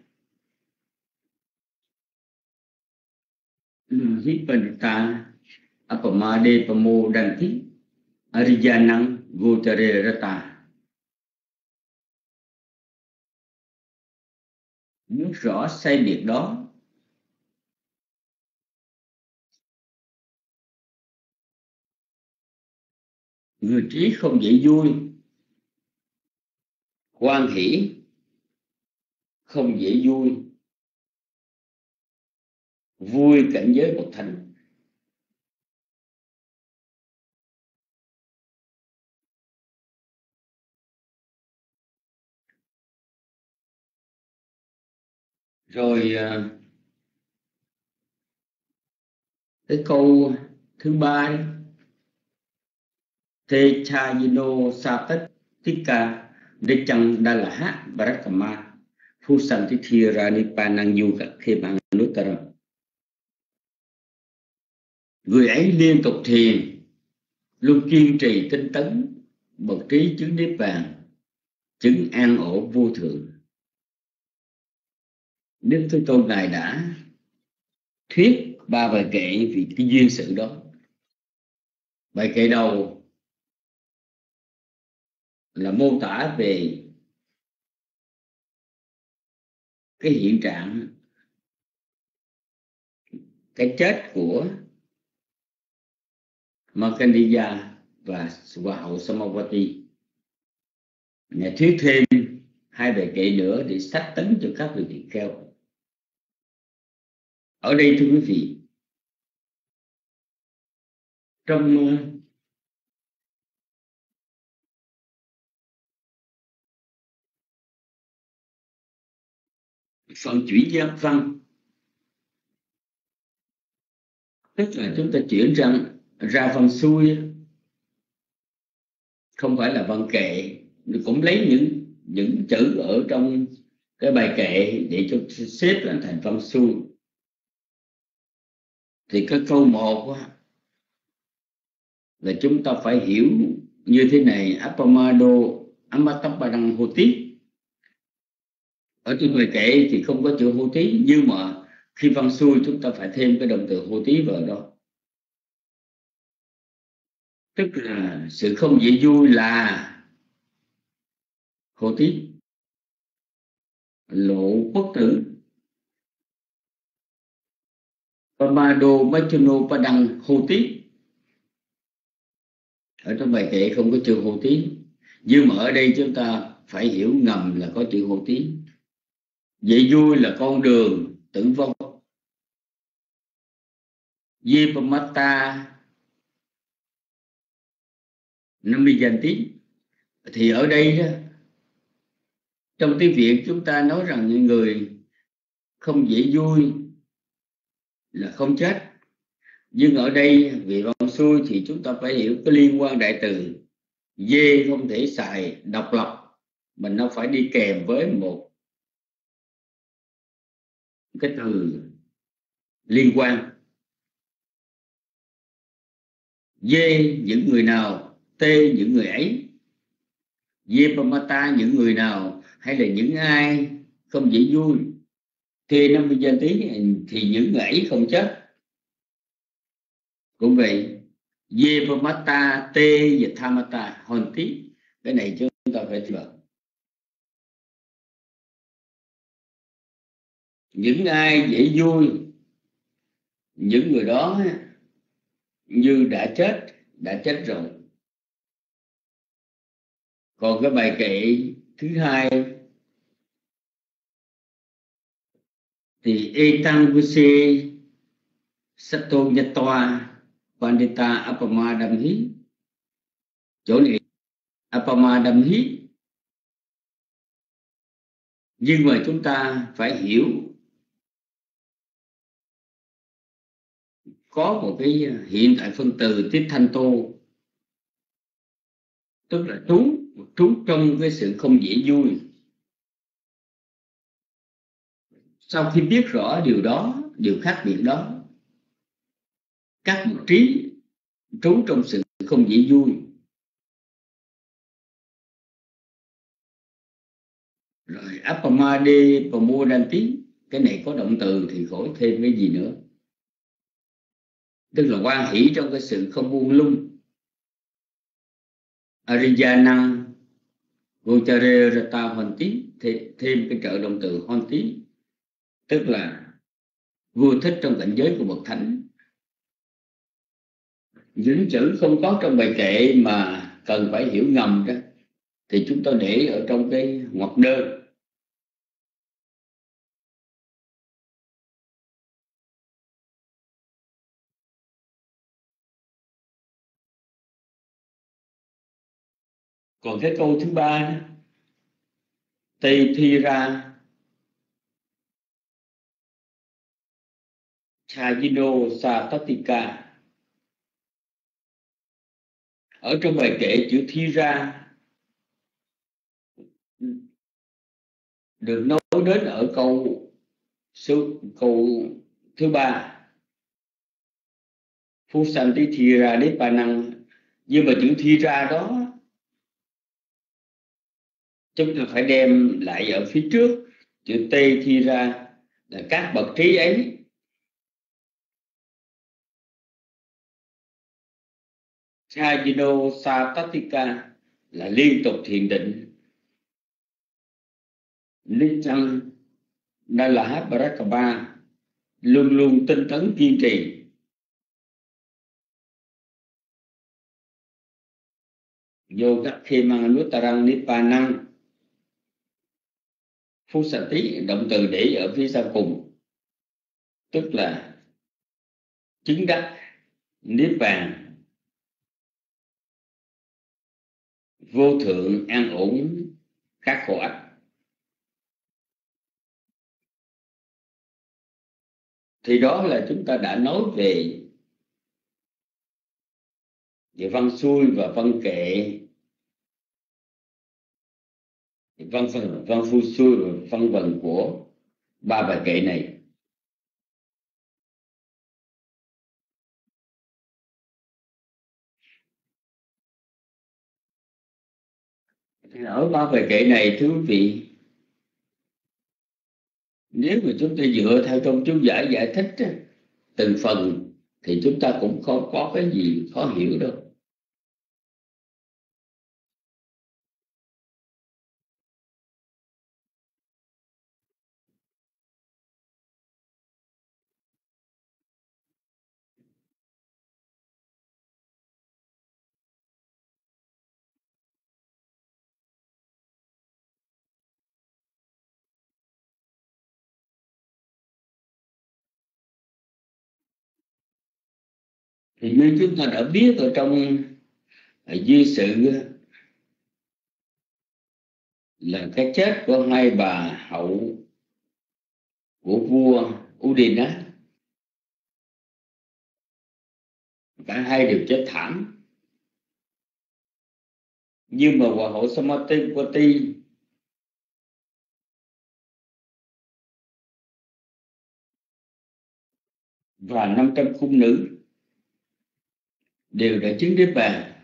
Hipanita Apama De Pamo Danti Ariyanang Gotare Rata. Biết rõ sai biệt đó, người trí không dễ vui, hoan hỷ không dễ vui, vui cảnh giới bậc thánh. Rồi cái câu thứ ba, Te Chayino Satat Tika De Chang Dalaha Barakama Phusanti Thirani Panang Yuga Khemanuttaram. Người ấy liên tục thiền, luôn kiên trì tinh tấn, bậc trí chứng niết bàn, chứng an ổn vô thượng. Đức Thế Tôn Ngài đã thuyết ba bài kệ vì cái duyên sự đó. Bài kệ đầu là mô tả về cái hiện trạng cái chết của Markandeya và Hoa hậu Samavati. Ngài thuyết thêm 2 bài kệ nữa để sách tấn cho các vị tỳ kheo. Ở đây thưa quý vị, trong phần chuyển giác văn, tức là chúng ta chuyển ra văn xuôi, không phải là văn kệ, cũng lấy những chữ ở trong cái bài kệ để cho xếp lên thành văn xuôi. Thì cái câu 1 là chúng ta phải hiểu như thế này: Apamado Amatapadang Hoti. Ở trên bài kệ thì không có chữ Hoti, nhưng mà khi văn xuôi chúng ta phải thêm cái động từ Hoti vào đó, tức là sự không dễ vui là Hoti, lộ bất tử. Pamado Machuno Padang Hoti. Ở trong bài kệ không có chữ Hoti, nhưng mà ở đây chúng ta phải hiểu ngầm là có chữ Hoti. Dễ vui là con đường tử vong. Yepamata Namijanti. Thì ở đây đó, trong tiếng Việt chúng ta nói rằng những người không dễ vui là không chết. Nhưng ở đây vì văn xuôi thì chúng ta phải hiểu cái liên quan đại từ. Dê không thể xài độc lập, mà nó phải đi kèm với một cái từ liên quan. Dê những người nào, tê những người ấy. Dê pamata những người nào, hay là những ai không dễ vui. Tê 50 danh tí thì những người ấy không chết. Cũng vậy, Dê pamata, tê và thamata hòn tí. Cái này chúng ta phải thừa. Những ai dễ vui, những người đó như đã chết rồi. Còn cái bài kệ thứ 2 thì Etang Vise Sato Yatoa Pandita Apamadamhi. Chỗ này Apamadamhi, nhưng mà chúng ta phải hiểu có một cái hiện tại phân từ tiếp thanh tô, tức là trú trong cái sự không dễ vui. Sau khi biết rõ điều đó, điều khác biệt đó, các một trí trú trong sự không dễ vui. Rồi Apamade Pamodanti, cái này có động từ thì khỏi thêm cái gì nữa, tức là hoan hỷ trong cái sự không buông lung. Ariyanang Gochare Rata Honti, thêm cái trợ động từ Honti, tức là vui thích trong cảnh giới của bậc thánh. Những chữ không có trong bài kệ mà cần phải hiểu ngầm đó thì chúng tôi để ở trong cái ngoặc đơn. Còn cái câu thứ 3 Tây Thi Ra Chayino Satatika. Ở trong bài kệ chữ Thi Ra được nói đến ở câu thứ 3 Phu Santi Thi Ra Đế Pa Năng. Nhưng mà chữ Thi Ra đó chúng ta phải đem lại ở phía trước chữ Tê Thi Ra là các bậc trí ấy. Chayino Satatika là liên tục thiền định. Nichang Nalahat Barakaba luôn luôn tinh tấn kiên trì, vô các khi mang Nutarang Nipanang Phú Sa Tí, động từ để ở phía sau cùng, tức là chứng đắc niết bàn vô thượng an ổn khắc khổ ách. Thì đó là chúng ta đã nói về văn xuôi và văn kệ, văn phu xuôi và văn vần của ba bài kệ này. Thì ở ba bài kệ này, thưa quý vị, nếu mà chúng ta dựa theo trong chú giải thích từng phần thì chúng ta cũng không có cái gì khó hiểu đâu. Thì như chúng ta đã biết ở trong di sự là cái chết của hai bà hậu của vua Udin cả hai đều chết thảm. Nhưng mà hoàng hậu Samatipati và 500 cung nữ đều đã chứng niết bàn.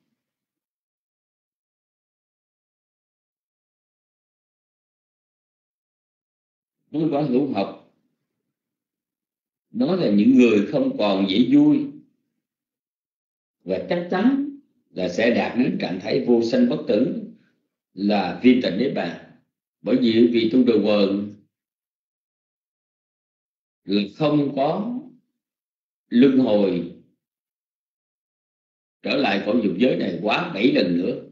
Nó có hữu học, đó là những người không còn dễ vui và chắc chắn là sẽ đạt đến trạng thái vô sanh bất tử, là viên tịnh niết bàn. Bởi vì vị tu đồ quần là không có luân hồi trở lại cõi dục giới này quá 7 lần nữa,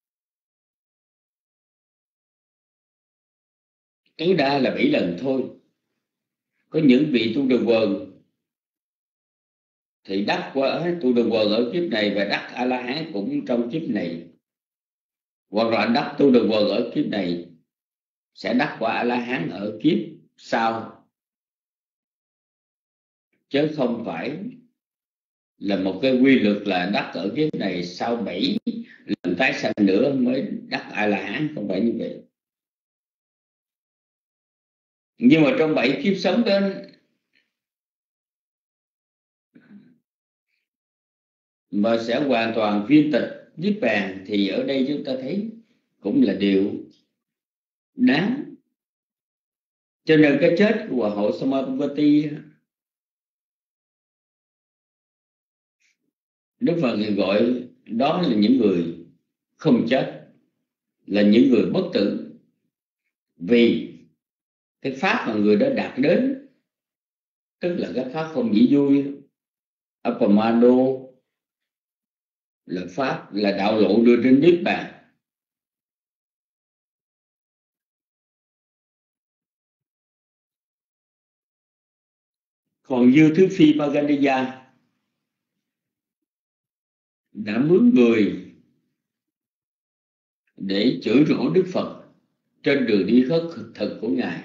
tối đa là 7 lần thôi. Có những vị tu đồ quần thì đắc qua tu đồ quần ở kiếp này và đắc A La Hán cũng trong kiếp này, hoặc là đắc tu đồ quần ở kiếp này sẽ đắc qua A La Hán ở kiếp sau, chứ không phải là một cái quy luật là đắc ở kiếp này sau 7 lần tái sanh nữa mới đắc A La Hán, không phải như vậy. Nhưng mà trong 7 kiếp sống đó mà sẽ hoàn toàn viên tịch niết bàn, thì ở đây chúng ta thấy cũng là điều đáng. Cho nên cái chết của hoàng hậu Samatipati, Đức Phật thì gọi đó là những người không chết, là những người bất tử, vì cái pháp mà người đó đạt đến, tức là cái pháp không dĩ vui, Appamado, là pháp, là đạo lộ đưa đến niết bàn. Còn như Thứ Phi Magandiya đã mướn người để chửi rủa Đức Phật trên đường đi khất thực của Ngài,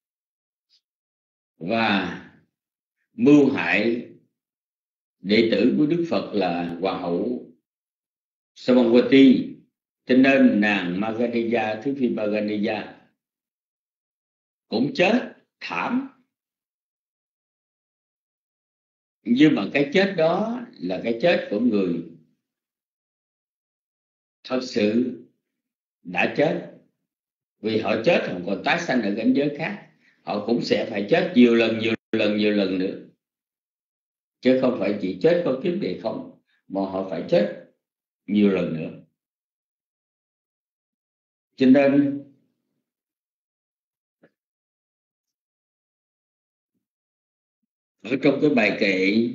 và mưu hại đệ tử của Đức Phật là hoàng hậu Samanvati. Cho nên nàng Magandiya, Thứ Phi Magandiya cũng chết thảm. Nhưng mà cái chết đó là cái chết của người thật sự đã chết, vì họ chết họ còn tái sanh ở cảnh giới khác, họ cũng sẽ phải chết nhiều lần nữa, chứ không phải chỉ chết có kiếp này không, mà họ phải chết nhiều lần nữa. Cho nên ở trong cái bài kệ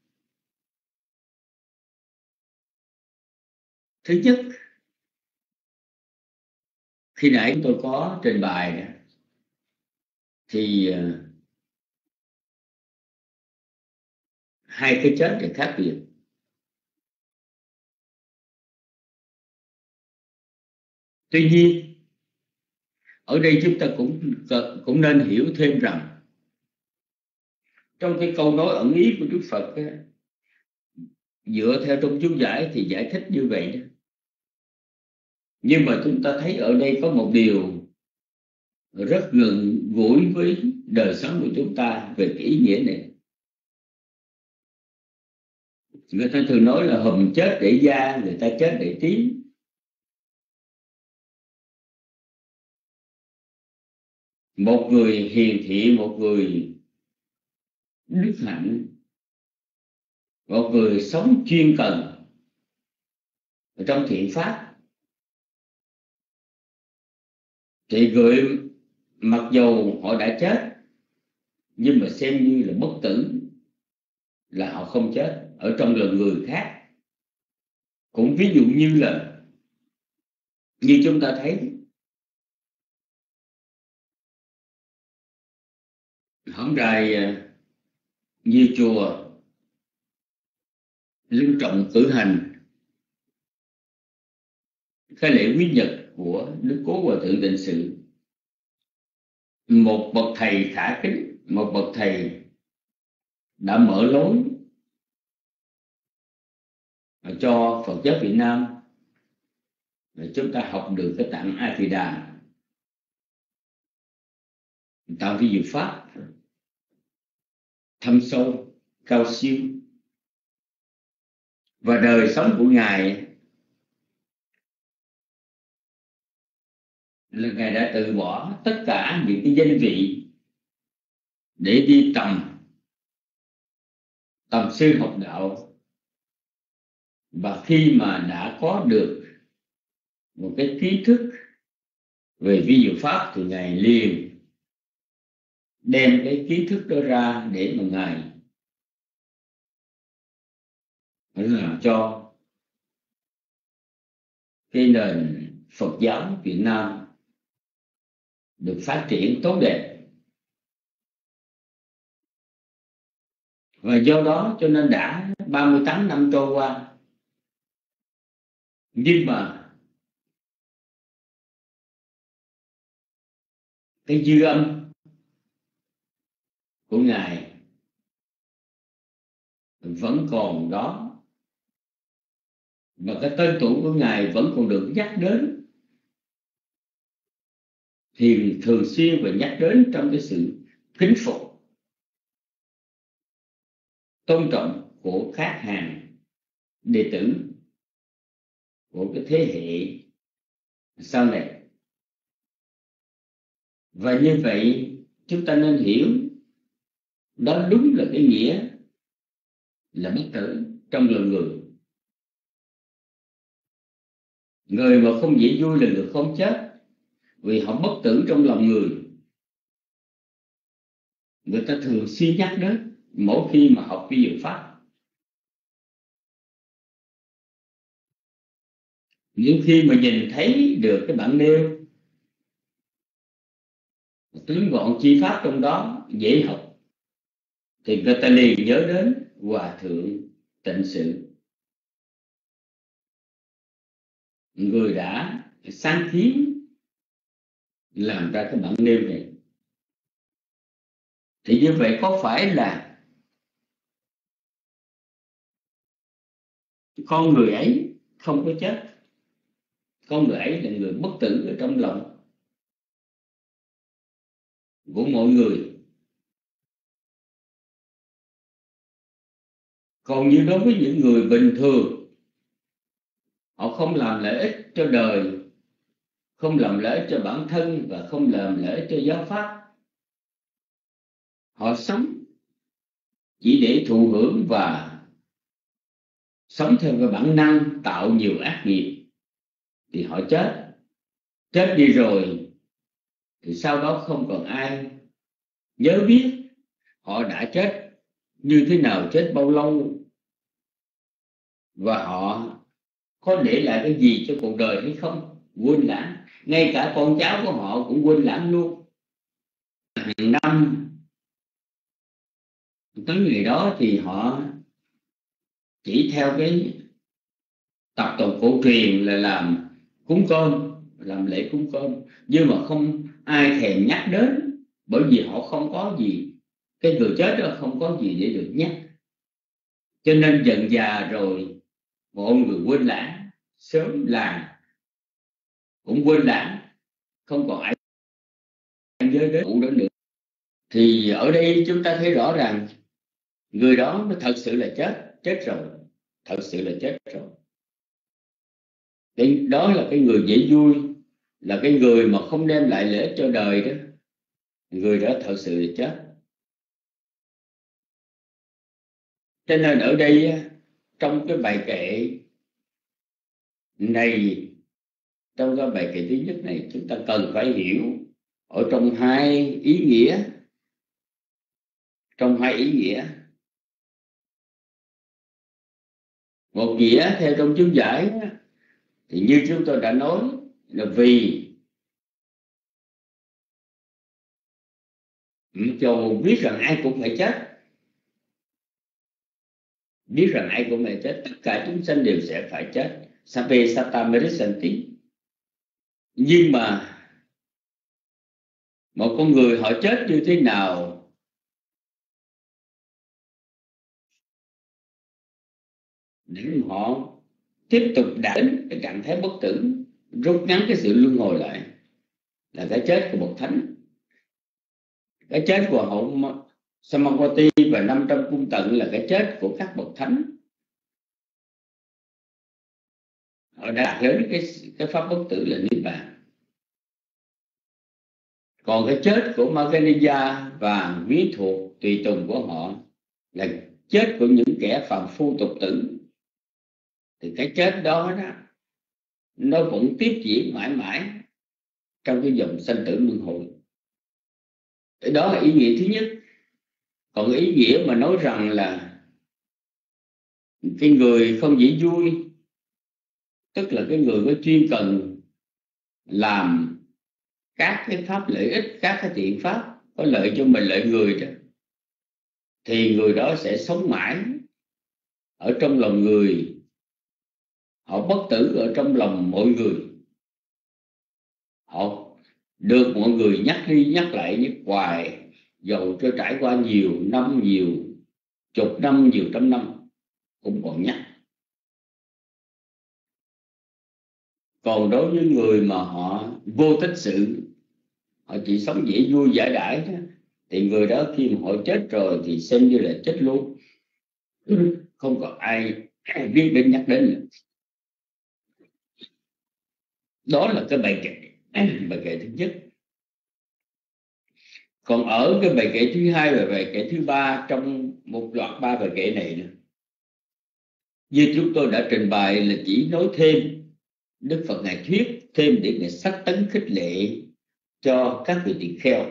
thứ nhất, khi nãy tôi có trình bày thì hai cái chết là khác biệt. Tuy nhiên ở đây chúng ta cũng nên hiểu thêm rằng trong cái câu nói ẩn ý của Đức Phật dựa theo trong chú giải thì giải thích như vậy đó. Nhưng mà chúng ta thấy ở đây có một điều rất gần gũi với đời sống của chúng ta về cái ý nghĩa này. Người ta thường nói là hùm chết để da, người ta chết để tiếng. Một người hiền thiện, một người đức hạnh, một người sống chuyên cần ở trong thiện pháp, thì người mặc dù họ đã chết nhưng mà xem như là bất tử, là họ không chết ở trong lòng người khác. Cũng ví dụ như chúng ta thấy hổng rày như chùa Lưu Trọng cử hành cái lễ quý nhật của Đức Cố Hòa Thượng Tịnh Sự, một bậc thầy khả kính, một bậc thầy đã mở lối cho Phật giáo Việt Nam để chúng ta học được cái tạng A Di Đà, tạo vi diệu pháp thâm sâu cao siêu. Và đời sống của Ngài là Ngài đã từ bỏ tất cả những cái danh vị để đi tầm sư học đạo. Và khi mà đã có được một cái kiến thức về vi diệu pháp thì Ngài liền đem cái kiến thức đó ra để mà Ngài làm cho cái nền Phật giáo Việt Nam được phát triển tốt đẹp. Và do đó cho nên đã 38 năm trôi qua, nhưng mà cái dư âm của Ngài vẫn còn đó, và cái tên tuổi của Ngài vẫn còn được nhắc đến, thì thường xuyên và nhắc đến trong cái sự kính phục, tôn trọng của các hàng đệ tử của cái thế hệ sau này. Và như vậy chúng ta nên hiểu đó đúng là cái nghĩa là bất tử trong lòng người. Người mà không dễ vui là người không chết, vì họ bất tử trong lòng người. Người ta thường xuyên nhắc đến mỗi khi mà học vi diệu pháp. Nhưng khi mà nhìn thấy được cái bản nêu tướng gọn chi pháp trong đó dễ học, thì người ta liền nhớ đến Hòa Thượng Tịnh Sự, người đã sáng kiến làm ra cái bản nêu này. Thì như vậy có phải là con người ấy không có chết, con người ấy là người bất tử ở trong lòng của mọi người? Còn như đối với những người bình thường, họ không làm lợi ích cho đời, không làm lợi ích cho bản thân và không làm lợi ích cho giáo pháp. Họ sống chỉ để thụ hưởng và sống theo cái bản năng tạo nhiều ác nghiệp, thì họ chết đi rồi thì sau đó không còn ai nhớ biết họ đã chết như thế nào, chết bao lâu, và họ có để lại cái gì cho cuộc đời hay không, quên lãng. Ngay cả con cháu của họ cũng quên lãng luôn. Hàng năm tới ngày đó thì họ chỉ theo cái tập tục cổ truyền là làm cúng cơm, làm lễ cúng cơm, nhưng mà không ai thèm nhắc đến, bởi vì họ không có gì, cái người chết đó không có gì để được nhắc. Cho nên dần già rồi mọi người quên lãng, sớm làng cũng quên lãng, không còn ai nhớ đến cụ đó nữa. Thì ở đây chúng ta thấy rõ ràng người đó mới thật sự là chết rồi, thật sự là chết rồi. Đó là cái người dễ vui, là cái người mà không đem lại lợi ích cho đời đó, người đó thật sự là chết. Cho nên ở đây trong cái bài kệ này, trong cái bài kệ thứ nhất này, chúng ta cần phải hiểu ở trong hai ý nghĩa. Trong hai ý nghĩa, một nghĩa theo trong chú giải thì như chúng tôi đã nói là vì Châu biết rằng ai cũng phải chết, biết rằng ai cũng phải chết, tất cả chúng sanh đều sẽ phải chết, sape sata merisanti. Nhưng mà một con người họ chết như thế nào để họ tiếp tục đạt đến cái trạng thái bất tử, rút ngắn cái sự luân hồi lại, là cái chết của bậc thánh. Cái chết của hậu Samakvati và 500 cung tận là cái chết của các bậc thánh. Họ đã đạt đến cái pháp bất tử là niết bàn. Còn cái chết của Maganija và quý thuộc tùy tùng của họ là chết của những kẻ phàm phu tục tử. Thì cái chết đó nó vẫn tiếp diễn mãi mãi trong cái dòng sanh tử luân hồi. Đó là ý nghĩa thứ nhất. Còn ý nghĩa mà nói rằng là cái người không dễ vui, tức là cái người có chuyên cần làm các cái pháp lợi ích, các cái thiện pháp có lợi cho mình, lợi người đó, thì người đó sẽ sống mãi ở trong lòng người, họ bất tử ở trong lòng mọi người, họ được mọi người nhắc đi nhắc lại nhắc hoài, dầu cho trải qua nhiều năm, nhiều chục năm, nhiều trăm năm cũng còn nhắc. Còn đối với người mà họ vô tích sự, họ chỉ sống dễ vui giải đãi đó, thì người đó khi mà họ chết rồi thì xem như là chết luôn, không còn ai biết đến nhắc đến nữa. Đó là cái bài kệ thứ nhất. Còn ở cái bài kệ thứ hai và bài kệ thứ ba, trong một loạt ba bài kệ này nữa, như chúng tôi đã trình bày là chỉ nói thêm, Đức Phật ngài thuyết thêm để ngài sách tấn khích lệ cho các vị tỳ kheo.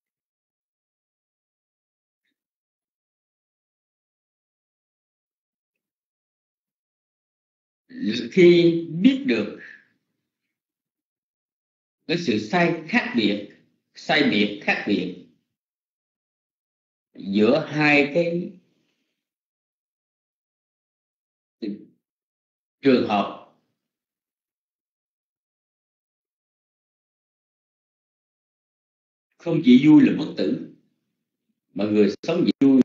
Khi biết được cái sự sai biệt khác biệt giữa hai cái trường hợp, không chỉ vui là bất tử, mà người sống chỉ vui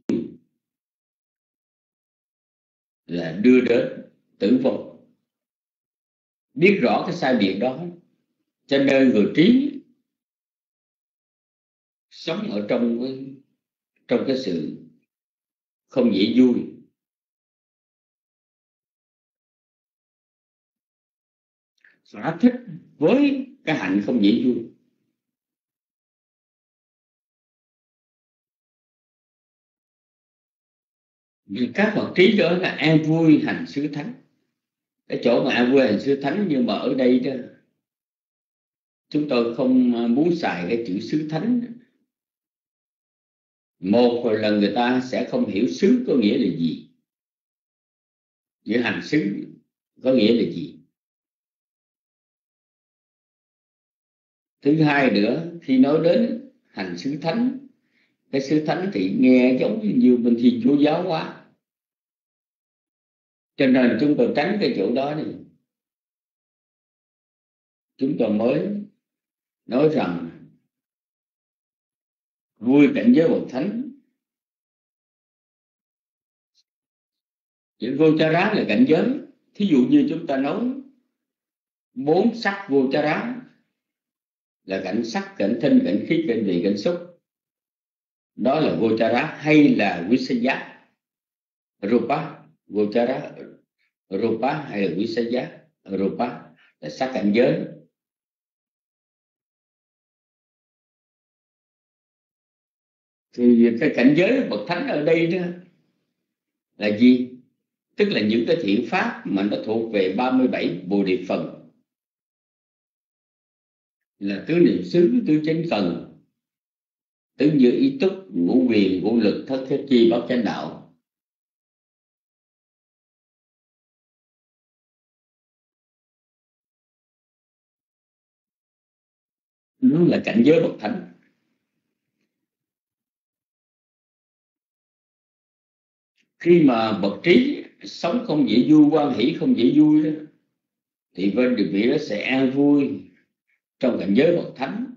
là đưa đến tử vong. Biết rõ cái sai biệt đó, cho nên người trí sống ở trong cái sự không dễ vui, thỏa thích với cái hạnh không dễ vui. Vì các bậc trí đó là an vui hành xứ thánh, cái chỗ mà an vui hành xứ thánh. Nhưng mà ở đây đó, chúng tôi không muốn xài cái chữ xứ thánh, Một là người ta sẽ không hiểu xứ có nghĩa là gì, chữ hành xứ có nghĩa là gì. Thứ hai nữa, khi nói đến hành xứ thánh, cái xứ thánh thì nghe giống như bên Thiên Chúa giáo quá, cho nên chúng tôi tránh cái chỗ đó đi. Chúng tôi mới nói rằng vui cảnh giới bậc thánh, chữ Gochara là cảnh giới. Thí dụ như chúng ta nói 4 sắc Gochara là cảnh sắc, cảnh thinh, cảnh khí, cảnh vị, cảnh xúc, đó là Gochara. Hay là Visaya, Rupa, Gochara, Rupa hay là Visaya, Rupa là sắc cảnh giới. Thì cái cảnh giới bậc thánh ở đây đó là gì? Tức là những cái thiện pháp mà nó thuộc về 37 Bồ Đề phần, là tứ niệm xứ, tứ chánh cần, tứ như ý túc, ngũ quyền, ngũ lực, thất thế chi, bát chánh đạo. Nó là cảnh giới bậc thánh. Khi mà bậc trí sống không dễ vui, quan hỷ không dễ vui đó, thì bên được vị đó sẽ an vui trong cảnh giới bậc thánh.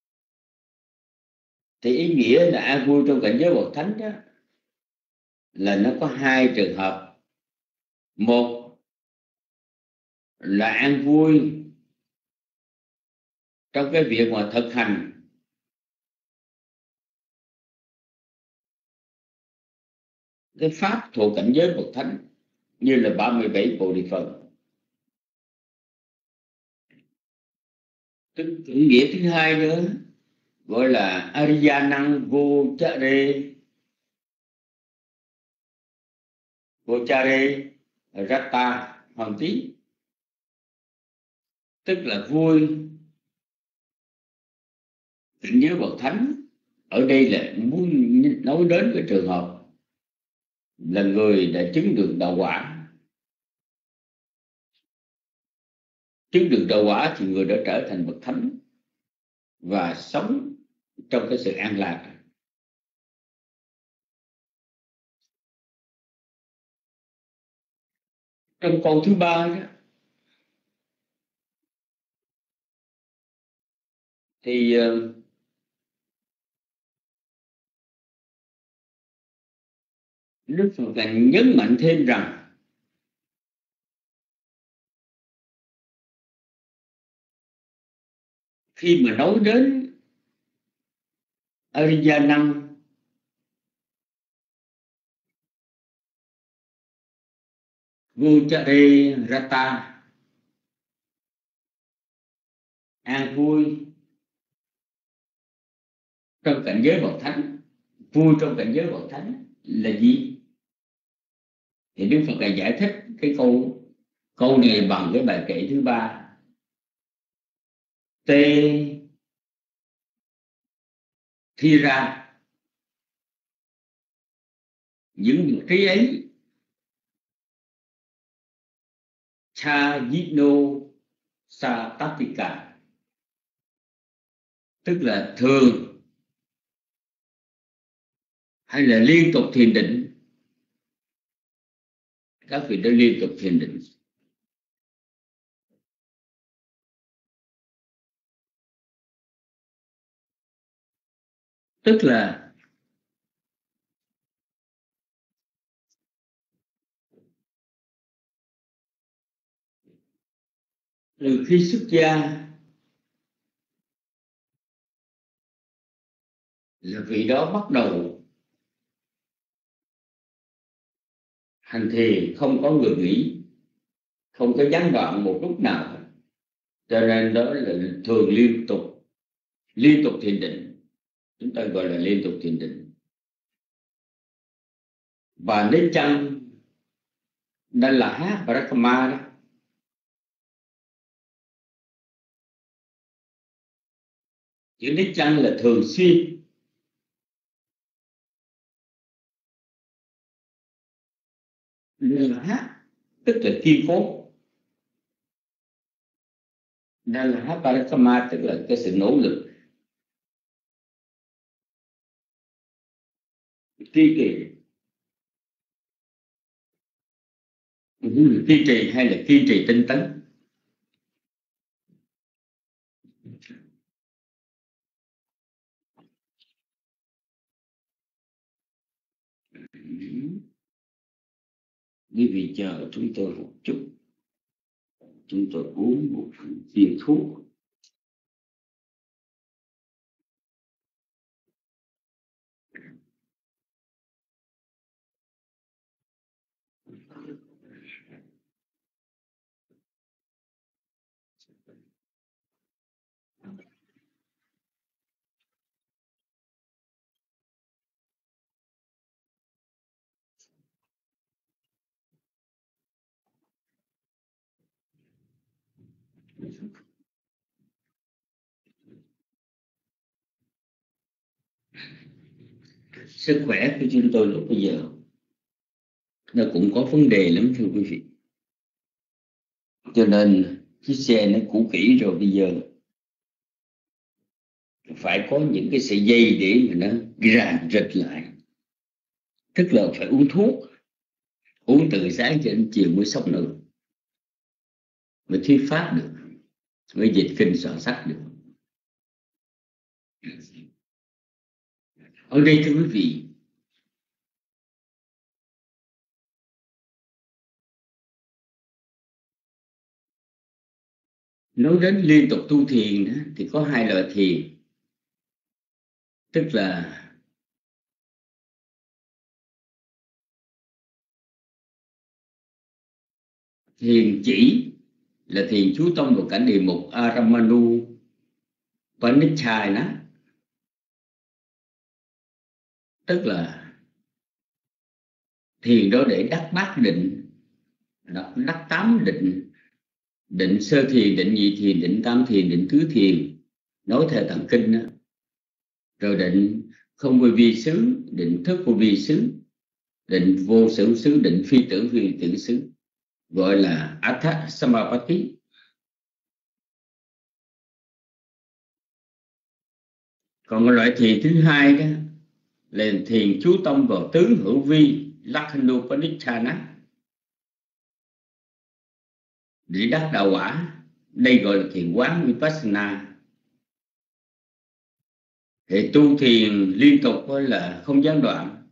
Thì ý nghĩa là an vui trong cảnh giới bậc thánh đó là nó có hai trường hợp. Một là an vui trong cái việc mà thực hành cái pháp thuộc cảnh giới bậc thánh, như là 37 Bồ Đề phần. Tức ý nghĩa thứ hai nữa gọi là Ariyanang Gochare Rata Hoàng Tí, tức là vui cảnh giới bậc thánh. Ở đây là muốn nói đến cái trường hợp là người đã chứng được đạo quả. Chứng được đạo quả thì người đã trở thành bậc thánh và sống trong cái sự an lạc. Trong câu thứ ba đó, thì Đức Phật càng nhấn mạnh thêm rằng khi mà nói đến Ariyanang Gochare Rata, an vui trong cảnh giới bậc thánh, vui trong cảnh giới bậc thánh là gì? Thì Đức Phật lại giải thích cái câu này bằng cái bài kệ thứ ba: Tê thi ra, những bậc trí ấy, cha yino sa tatika, tức là thường hay là liên tục thiền định. Các vị đã liên tục thiền định, tức là từ khi xuất gia là vị đó bắt đầu hành thiền, không có ngừng nghỉ, không có gián đoạn một lúc nào. Cho nên đó là thường liên tục thiền định. Chúng ta gọi là liên tục thiền định. Và nếu chăng đây là hát Brahma đó, chữ nếu chăng là thường xuyên, Đà tức là kiên cố, Đà Parakama tức là cái sự nỗ lực kiên trì hay là kiên trì tinh tấn. Quý vị chờ chúng tôi một chút, chúng tôi uống một viên thuốc. Sức khỏe của chúng tôi lúc bây giờ nó cũng có vấn đề lắm thưa quý vị, cho nên chiếc xe nó cũ kỹ rồi, bây giờ phải có những cái sợi dây để mà nó ràng rịch lại, tức là phải uống thuốc, uống từ sáng cho đến chiều mới sống được, mới thuyết pháp được, mới dịch kinh soạn sách được. Ở đây thưa quý vị, nói đến liên tục tu thiền đó, thì có hai loại thiền, tức là thiền chỉ là thiền chú tâm vào cảnh địa mục Aramanu Panichayana, tức là thiền đó để đắc bát định, đắc tám định, định sơ thiền, định nhị thiền, định tam thiền, định tứ thiền, nói theo tạng kinh đó. Rồi định không vô vi xứ, định thức vô vi xứ, định vô sở xứ, định phi tưởng xứ, gọi là Atha Samapatti. Còn loại thiền thứ hai đó là thiền chú tâm vào tứ hữu vi Lakhanupanishana để đắc đạo quả. Đây gọi là thiền quán Vipassana. Thì tu thiền liên tục là không gián đoạn,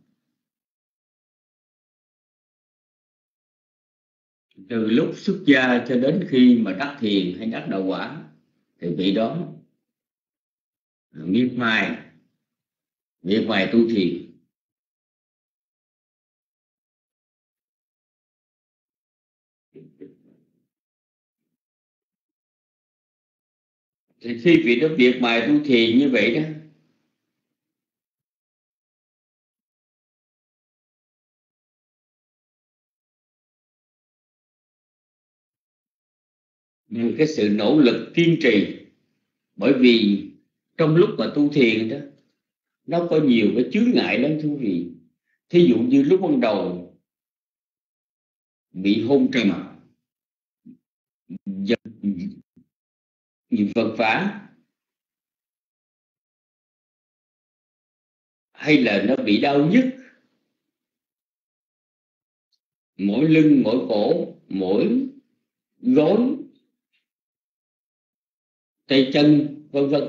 từ lúc xuất gia cho đến khi mà đắc thiền hay đắc đạo quả, thì vị đó miệt mài tu thiền. Thì khi vị đó miệt mài tu thiền như vậy đó, nhưng cái sự nỗ lực kiên trì, bởi vì trong lúc mà tu thiền đó nó có nhiều cái chướng ngại lắm thú vị. Thí dụ như lúc ban đầu bị hôn trầm, vật vã, hay là nó bị đau nhức mỗi lưng, mỗi cổ, mỗi gối, tay chân, vân vân,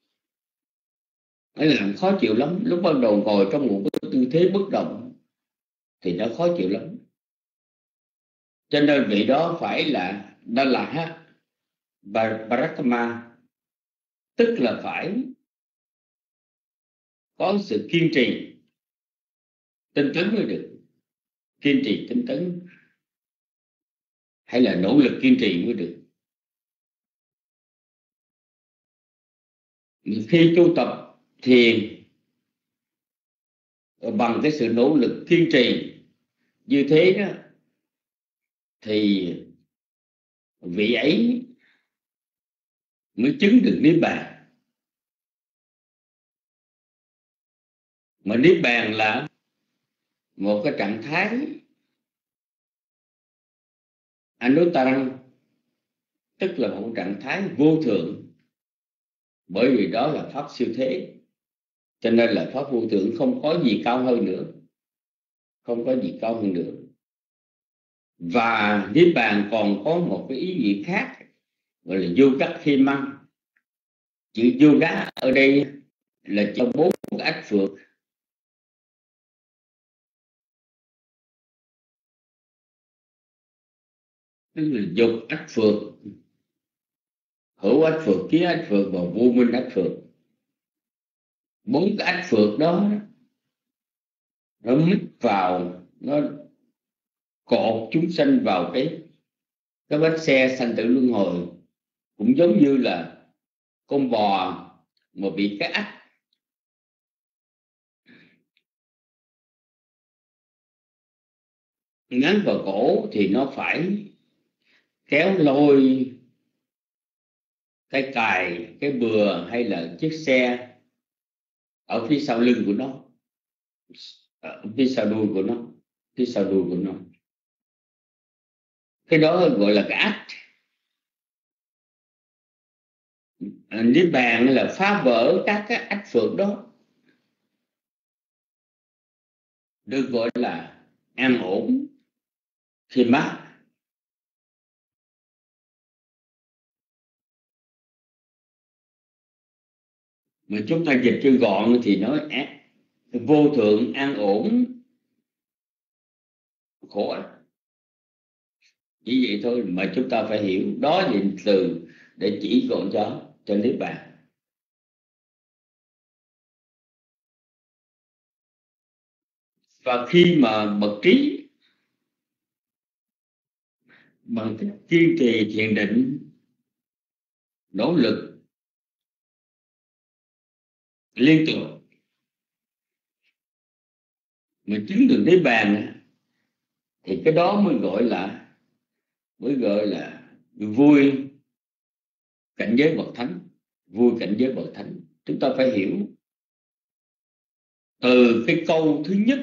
nó làm khó chịu lắm. Lúc ban đầu ngồi trong một cái tư thế bất động thì nó khó chịu lắm, cho nên vị đó phải là Dalaha Parakama, tức là phải có sự kiên trì tinh tấn mới được. Kiên trì tinh tấn hay là nỗ lực kiên trì mới được. Khi tu tập thiền bằng cái sự nỗ lực kiên trì như thế đó, thì vị ấy mới chứng được niết bàn. Mà niết bàn là một cái trạng thái Anuttarang, tức là một trạng thái vô thượng, bởi vì đó là pháp siêu thế, cho nên là pháp vô thượng, không có gì cao hơn nữa, không có gì cao hơn nữa. Và Niết Bàn còn có một cái ý nghĩa khác, gọi là yoga khi măng. Chữ yoga ở đây là cho 4 ách phược. Tức là dục ách phược, hữu ách phược, kiến ách phược và vô minh ách phược. 4 cái ách phược đó nó mít vào, nó cột chúng sanh vào cái bánh xe sanh tử luân hồi, cũng giống như là con bò mà bị cái ách ngắn vào cổ thì nó phải kéo lôi cái cài, cái bừa hay là chiếc xe ở phía sau lưng của nó, ở phía sau đuôi của nó, phía sau đuôi của nó. Cái đó gọi là cái ách. Niết bàn là phá vỡ các cái ách phược đó, được gọi là an ổn khi mát. Mà chúng ta dịch cho gọn thì nói vô thượng an ổn khổ ách. Chỉ vậy thôi mà chúng ta phải hiểu, đó là từ để chỉ gọn cho Niết bàn. Và khi mà bậc trí bằng cách kiên trì thiền định, nỗ lực liên tục mà chứng được Niết bàn, thì cái đó mới gọi là vui cảnh giới bậc thánh. Vui cảnh giới bậc thánh, chúng ta phải hiểu từ cái câu thứ nhất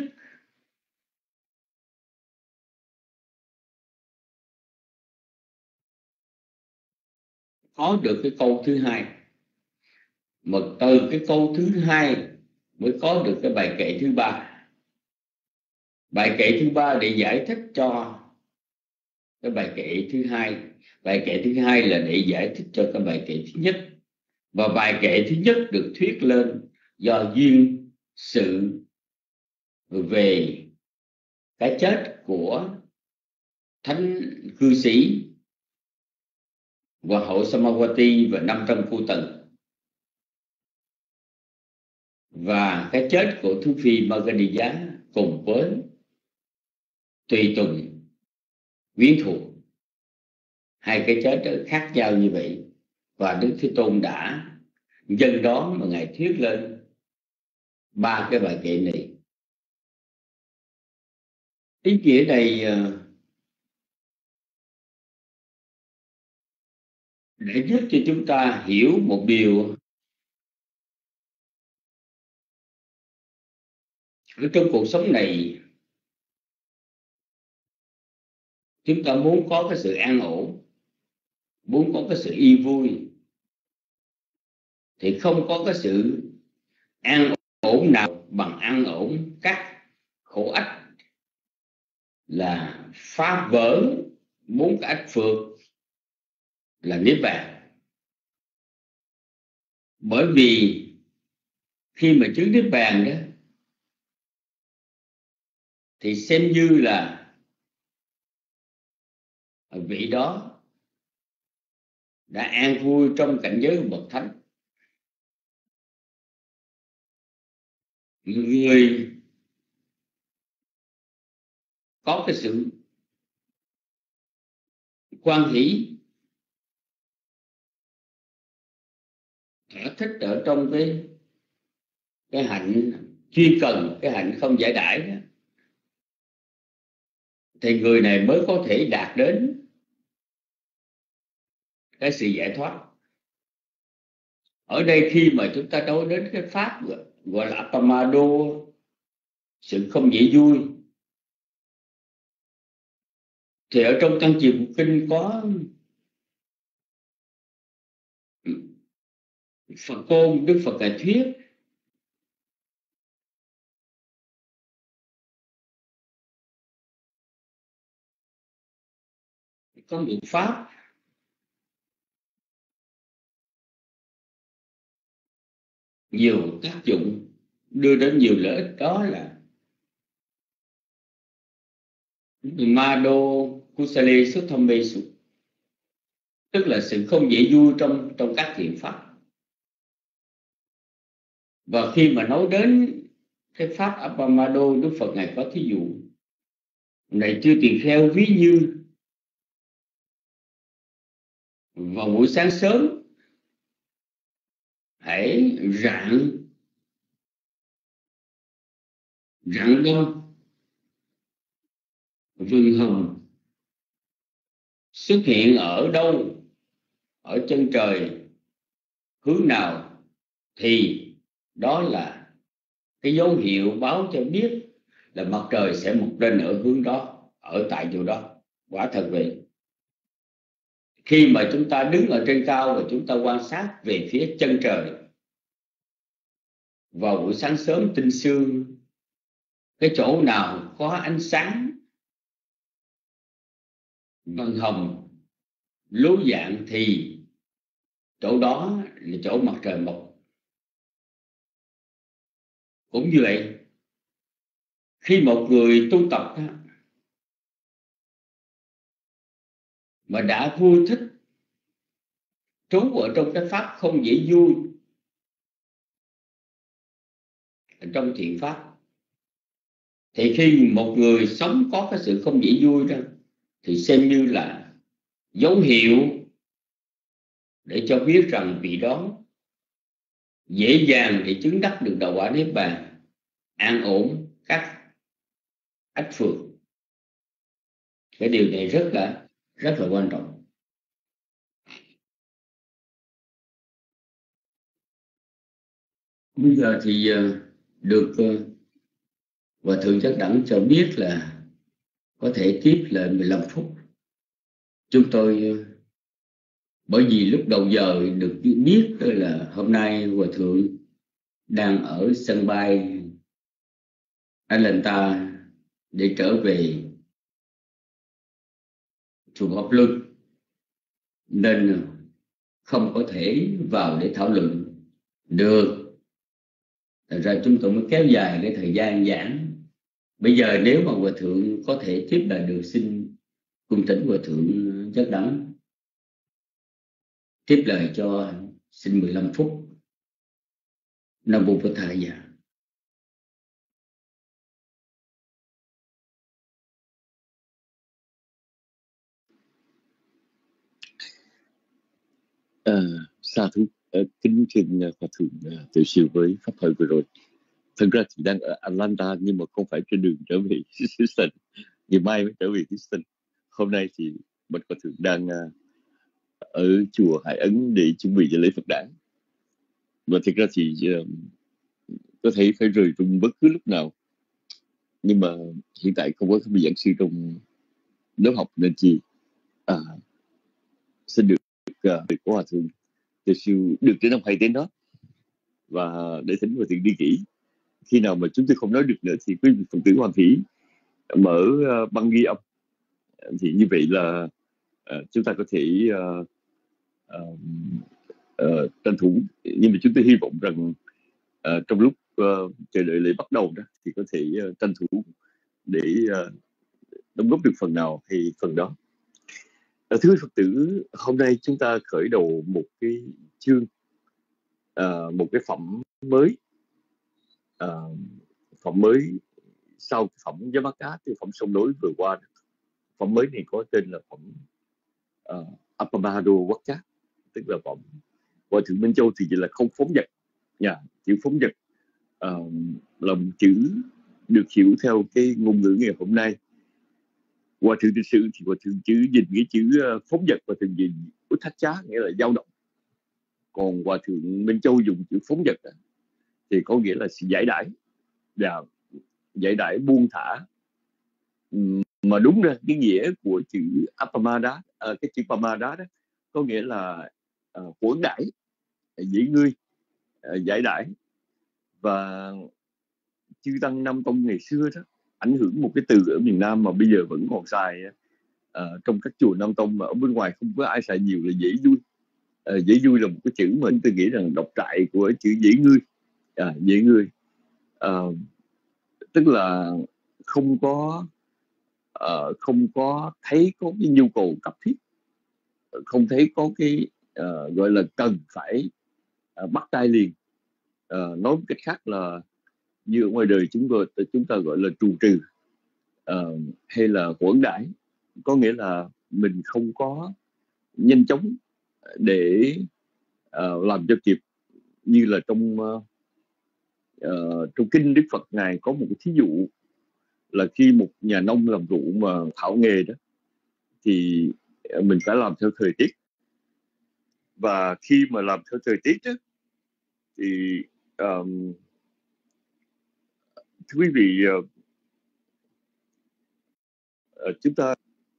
có được cái câu thứ hai, mà từ cái câu thứ hai mới có được cái bài kệ thứ ba. Bài kệ thứ ba để giải thích cho cái bài kệ thứ hai. Bài kệ thứ hai là để giải thích cho cái bài kệ thứ nhất. Và bài kệ thứ nhất được thuyết lên do duyên sự về cái chết của thánh cư sĩ Hoa hậu Samavati và 500 phu tần, và cái chết của Thứ Phi Magadija cùng với tùy tùng quyến thuộc. Hai cái chết khác nhau như vậy, và Đức Thế Tôn đã dân đó mà Ngài thuyết lên 3 cái bài kệ này. Ý nghĩa này để giúp cho chúng ta hiểu một điều ở trong cuộc sống này. Chúng ta muốn có cái sự an ổn, muốn có cái sự yên vui, thì không có cái sự an ổn nào bằng an ổn các khổ ách, là phá vỡ 4 cái ách phược, là Niết bàn. Bởi vì khi mà chứng Niết bàn đó thì xem như là vị đó đã an vui trong cảnh giới của bậc thánh. Người có cái sự hoan hỷ, thích ở trong cái hạnh chuyên cần, cái hạnh không giải đãi đó, thì người này mới có thể đạt đến cái sự giải thoát. Ở đây khi mà chúng ta nói đến cái pháp gọi là Appamado, sự không dễ vui, Thì ở trong Tăng Trì Bộ Kinh có Phật Côn, Đức Phật Ngài thuyết có một pháp nhiều tác dụng, đưa đến nhiều lợi ích, đó là Mado Kusale Suthamesu, tức là sự không dễ vui trong các thiện pháp. Và khi mà nói đến cái pháp Appamado, Đức Phật Ngài có thí dụ: này chư tỳ kheo, ví như vào buổi sáng sớm hãy rạng đông vừng hồng xuất hiện ở đâu, ở chân trời hướng nào, thì đó là cái dấu hiệu báo cho biết là mặt trời sẽ mọc lên ở hướng đó, ở tại chỗ đó. Quả thật vậy. Khi mà chúng ta đứng ở trên cao và chúng ta quan sát về phía chân trời vào buổi sáng sớm tinh sương, cái chỗ nào có ánh sáng vầng hồng lố dạng thì chỗ đó là chỗ mặt trời mọc. Cũng như vậy, khi một người tu tập mà đã vui thích trú ở trong cái pháp không dễ vui, trong thiện pháp, thì khi một người sống có cái sự không dễ vui đó, thì xem như là dấu hiệu để cho biết rằng vị đó dễ dàng để chứng đắc được đạo quả Niết Bàn, an ổn các ách phường. Cái điều này rất là quan trọng. Bây giờ thì được Hòa Thượng Giác Đẳng cho biết là có thể tiếp lại 15 phút. Chúng tôi bởi vì lúc đầu giờ được biết là hôm nay Hòa Thượng đang ở sân bay Atlanta để trở về chùa Pháp Luân, nên không có thể vào để thảo luận được. Thật ra chúng tôi mới kéo dài cái thời gian giảng. Bây giờ nếu mà Hòa Thượng có thể tiếp lại được, xin cung thỉnh Hòa Thượng Giác Đẳng tiếp lời cho, xin 15 phút. Nam Mô Phật Thầy dạ. Sa thú, kính xin Hòa Thượng tự siêu với pháp hội vừa rồi. Thật ra thì đang ở Atlanta nhưng mà không phải trên đường trở về Houston. Ngày mai mới trở về Houston. Hôm nay thì Bạch Hòa Thượng đang ở chùa Hải Ấn để chuẩn bị cho lễ Phật đản. Và thật ra thì có thể phải rời rung bất cứ lúc nào. Nhưng mà hiện tại không có vị giảng sư trong lớp học nên chị xin được của Hòa Thượng tự siêu được đến năm 2 tiếng đó, và để thỉnh Hòa Thượng đi kỹ. Khi nào mà chúng tôi không nói được nữa thì quý vị Phật tử Hoàng Thủy mở băng ghi âm, thì như vậy là chúng ta có thể tranh thủ. Nhưng mà chúng tôi hy vọng rằng trong lúc chờ đợi lễ bắt đầu đó thì có thể tranh thủ để đóng góp được phần nào thì phần đó. Thưa quý Phật tử, hôm nay chúng ta khởi đầu một cái chương, một cái phẩm mới, phẩm mới sau phẩm Yamaka, thì phẩm sông núi vừa qua. Phẩm mới này có tên là phẩm Appamado Wacha, tức là phẩm Hòa Thượng Minh Châu thì chỉ là không phóng dật. Chữ phóng dật là một chữ được hiểu theo cái ngôn ngữ ngày hôm nay. Hòa Thượng thực sự thì Hòa Thượng chữ dịch cái chữ phóng dật, và thường dịch Utthacha nghĩa là dao động. Còn Hòa Thượng Minh Châu dùng chữ phóng dật thì có nghĩa là sự giải đãi, và giải đãi buông thả, Mà đúng ra cái nghĩa của chữ Apamada, cái chữ Pamada đó có nghĩa là huấn đãi, dĩ ngươi, giải đãi. Và chư tăng Nam Tông ngày xưa đó ảnh hưởng một cái từ ở miền Nam mà bây giờ vẫn còn xài trong các chùa Nam Tông, mà ở bên ngoài không có ai xài nhiều, là dễ vui. Dễ vui là một cái chữ mà tôi nghĩ rằng độc trại của chữ dễ ngươi. Dễ ngươi tức là không có thấy có cái nhu cầu cấp thiết, không thấy có cái gọi là cần phải bắt tay liền. Nói một cách khác là như ở ngoài đời chúng ta gọi là trù trừ hay là huấn đãi, có nghĩa là mình không có nhanh chóng để làm cho kịp. Như là trong kinh Đức Phật ngài có một cái thí dụ là khi một nhà nông làm ruộng mà thạo nghề đó thì mình phải làm theo thời tiết. Và khi mà làm theo thời tiết đó, thì thưa quý vị, chúng ta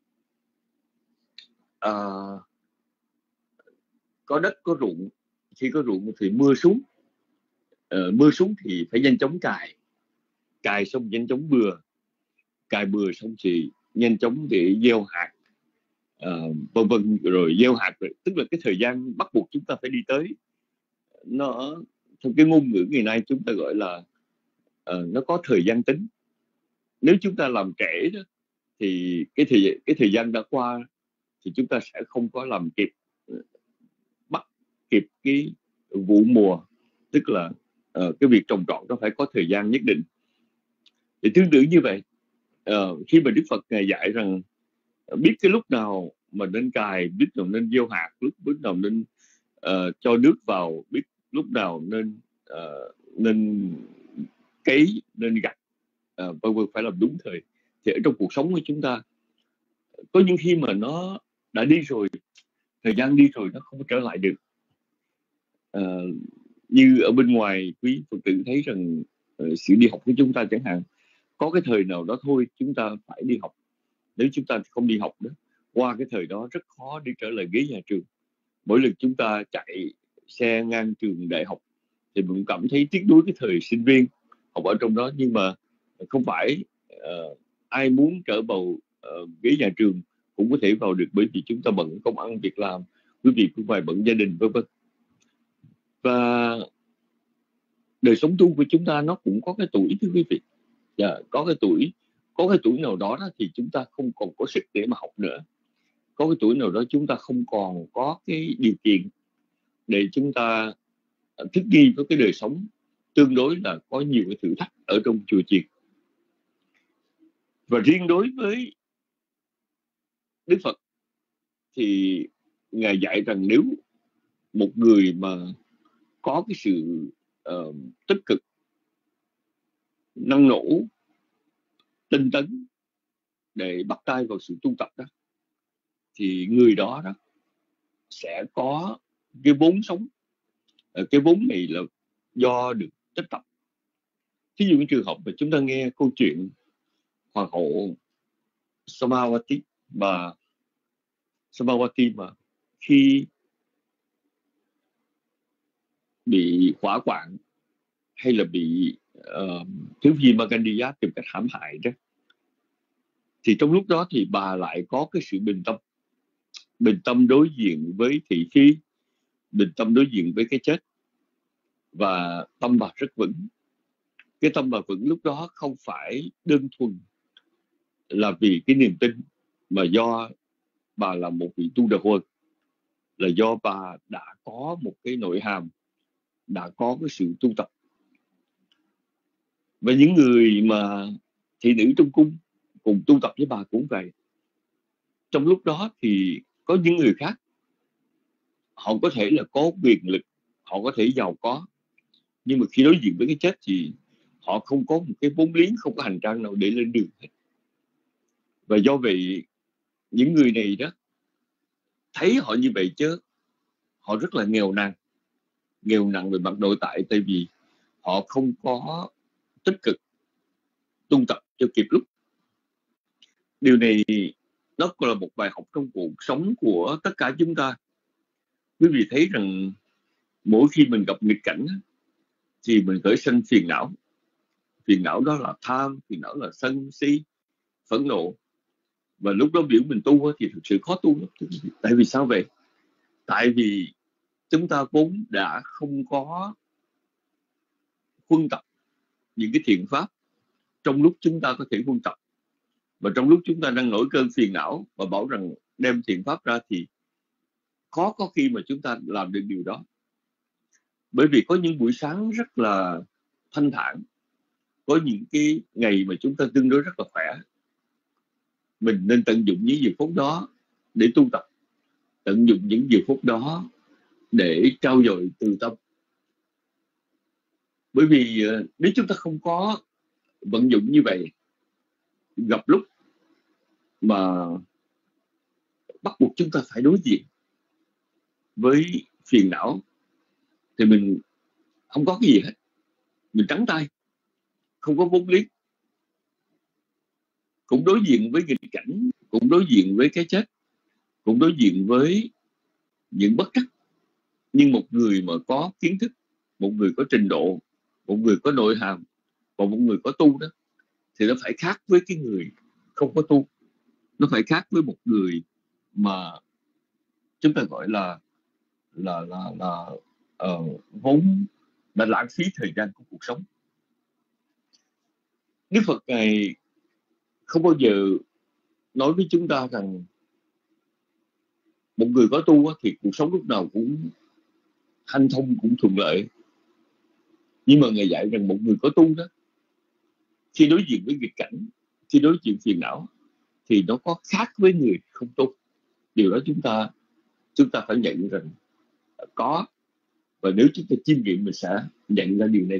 có đất có ruộng. Khi có ruộng thì mưa xuống thì phải nhanh chóng cài xong nhanh chóng cài bừa xong thì nhanh chóng để gieo hạt, vân vân, rồi gieo hạt. Tức là cái thời gian bắt buộc chúng ta phải đi tới nó. Trong cái ngôn ngữ ngày nay chúng ta gọi là nó có thời gian tính. Nếu chúng ta làm trễ đó thì cái thời gian đã qua thì chúng ta sẽ không có làm kịp, bắt kịp cái vụ mùa. Tức là cái việc trồng trọt nó phải có thời gian nhất định. Thì tương tự như vậy, khi mà Đức Phật ngài dạy rằng biết cái lúc nào mà nên cài, biết nào nên gieo hạt, lúc nào nên cho nước vào, biết lúc nào nên cấy, nên gặt, vân vân, phải làm đúng thời. Thì ở trong cuộc sống của chúng ta có những khi mà nó đã đi rồi, thời gian đi rồi nó không trở lại được. Như ở bên ngoài quý Phật tử thấy rằng sự đi học của chúng ta chẳng hạn, có cái thời nào đó thôi chúng ta phải đi học. Nếu chúng ta không đi học đó, qua cái thời đó rất khó đi trở lại ghế nhà trường. Mỗi lần chúng ta chạy xe ngang trường đại học thì mình cũng cảm thấy tiếc nuối cái thời sinh viên học ở trong đó. Nhưng mà không phải ai muốn trở vào ghế nhà trường cũng có thể vào được, bởi vì chúng ta bận công ăn việc làm, quý vị cũng phải bận gia đình, vân vân. Và đời sống tu của chúng ta nó cũng có cái tuổi, thưa quý vị. Có cái tuổi nào đó thì chúng ta không còn có sức để mà học nữa. Có cái tuổi nào đó chúng ta không còn có cái điều kiện để chúng ta thích nghi với cái đời sống tương đối là có nhiều cái thử thách ở trong chùa chiền. Và riêng đối với Đức Phật thì ngài dạy rằng nếu một người mà có cái sự tích cực, năng nổ, tinh tấn để bắt tay vào sự tu tập đó, thì người đó sẽ có cái vốn sống. Cái vốn này là do được tích tập. Ví dụ như trường hợp mà chúng ta nghe câu chuyện hoàng hậu Samawati mà khi bị hỏa hoạn hay là bị thiếu phi Magandiya tìm cách hãm hại đó, thì trong lúc đó thì bà lại có cái sự bình tâm đối diện với thị phi, bình tâm đối diện với cái chết, và tâm bà rất vững. Cái tâm bà vững lúc đó không phải đơn thuần là vì cái niềm tin, mà do bà là một vị tu đà huân, là do bà đã có một cái nội hàm, đã có cái sự tu tập. Và những người mà thị nữ trong cung cùng tu tập với bà cũng vậy. Trong lúc đó thì có những người khác, họ có thể là có quyền lực, họ có thể giàu có, nhưng mà khi đối diện với cái chết thì họ không có một cái vốn liếng, không có hành trang nào để lên đường hết. Và do vậy những người này đó thấy họ như vậy chứ họ rất là nghèo nàn về mặt nội tại, tại vì họ không có tích cực tu tập cho kịp lúc. Điều này nó là một bài học trong cuộc sống của tất cả chúng ta. Quý vị thấy rằng mỗi khi mình gặp nghịch cảnh thì mình khởi sinh phiền não. Phiền não đó là tham, phiền não là sân si, phẫn nộ. Và lúc đó biểu mình tu thì thực sự khó tu lắm. Tại vì sao vậy? Tại vì chúng ta vốn đã không có huân tập những cái thiện pháp trong lúc chúng ta có thể huân tập. Và trong lúc chúng ta đang nổi cơn phiền não và bảo rằng đem thiện pháp ra thì khó có khi mà chúng ta làm được điều đó. Bởi vì có những buổi sáng rất là thanh thản, có những cái ngày mà chúng ta tương đối rất là khỏe. Mình nên tận dụng những giờ phút đó để tu tập, tận dụng những giờ phút đó để trau dồi từ tâm. Bởi vì nếu chúng ta không có vận dụng như vậy, gặp lúc mà bắt buộc chúng ta phải đối diện với phiền não thì mình không có cái gì hết, mình trắng tay, không có vốn liếng, cũng đối diện với nghịch cảnh, cũng đối diện với cái chết, cũng đối diện với những bất trắc. Nhưng một người mà có kiến thức, một người có trình độ, một người có nội hàm và một người có tu đó thì nó phải khác với cái người không có tu. Nó phải khác với một người mà chúng ta gọi là vốn đã lãng phí thời gian của cuộc sống. Đức Phật Ngài không bao giờ nói với chúng ta rằng một người có tu thì cuộc sống lúc nào cũng hanh thông, cũng thuận lợi. Nhưng mà Ngài dạy rằng một người có tu đó, khi đối diện với nghịch cảnh, khi đối diện phiền não thì nó có khác với người không tu. Điều đó chúng ta phải nhận rằng có. Và nếu chúng ta chiêm nghiệm mình sẽ nhận ra điều này.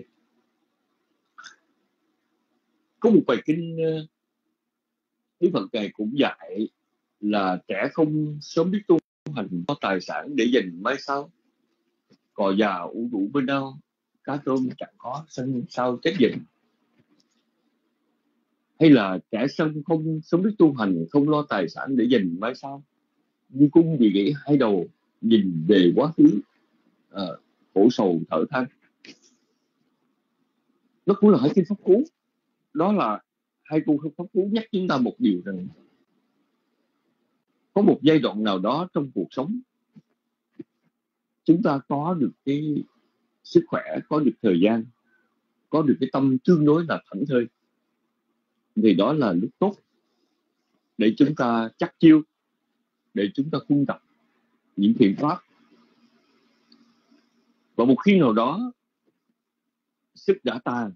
Có một bài kinh Đức Phật Ngài cũng dạy là trẻ không sớm biết tu hành có tài sản để dành mai sau. Cò già ủ rũ bên ao, cá tôm chẳng có sân sao chết dần. Hay là trẻ sân không sớm biết tu hành, không lo tài sản để dành mai sau. Như cung vì nghĩ hai đầu, nhìn về quá khứ, khổ sầu thở than. Nó cũng là hai kinh pháp cú. Đó là hai câu pháp cú nhắc chúng ta một điều rằng có một giai đoạn nào đó trong cuộc sống chúng ta có được cái sức khỏe, có được thời gian, có được cái tâm tương đối là thảnh thơi, thì đó là lúc tốt để chúng ta chắc chiêu, để chúng ta huân tập những thiện pháp. Và một khi nào đó sức đã tàn,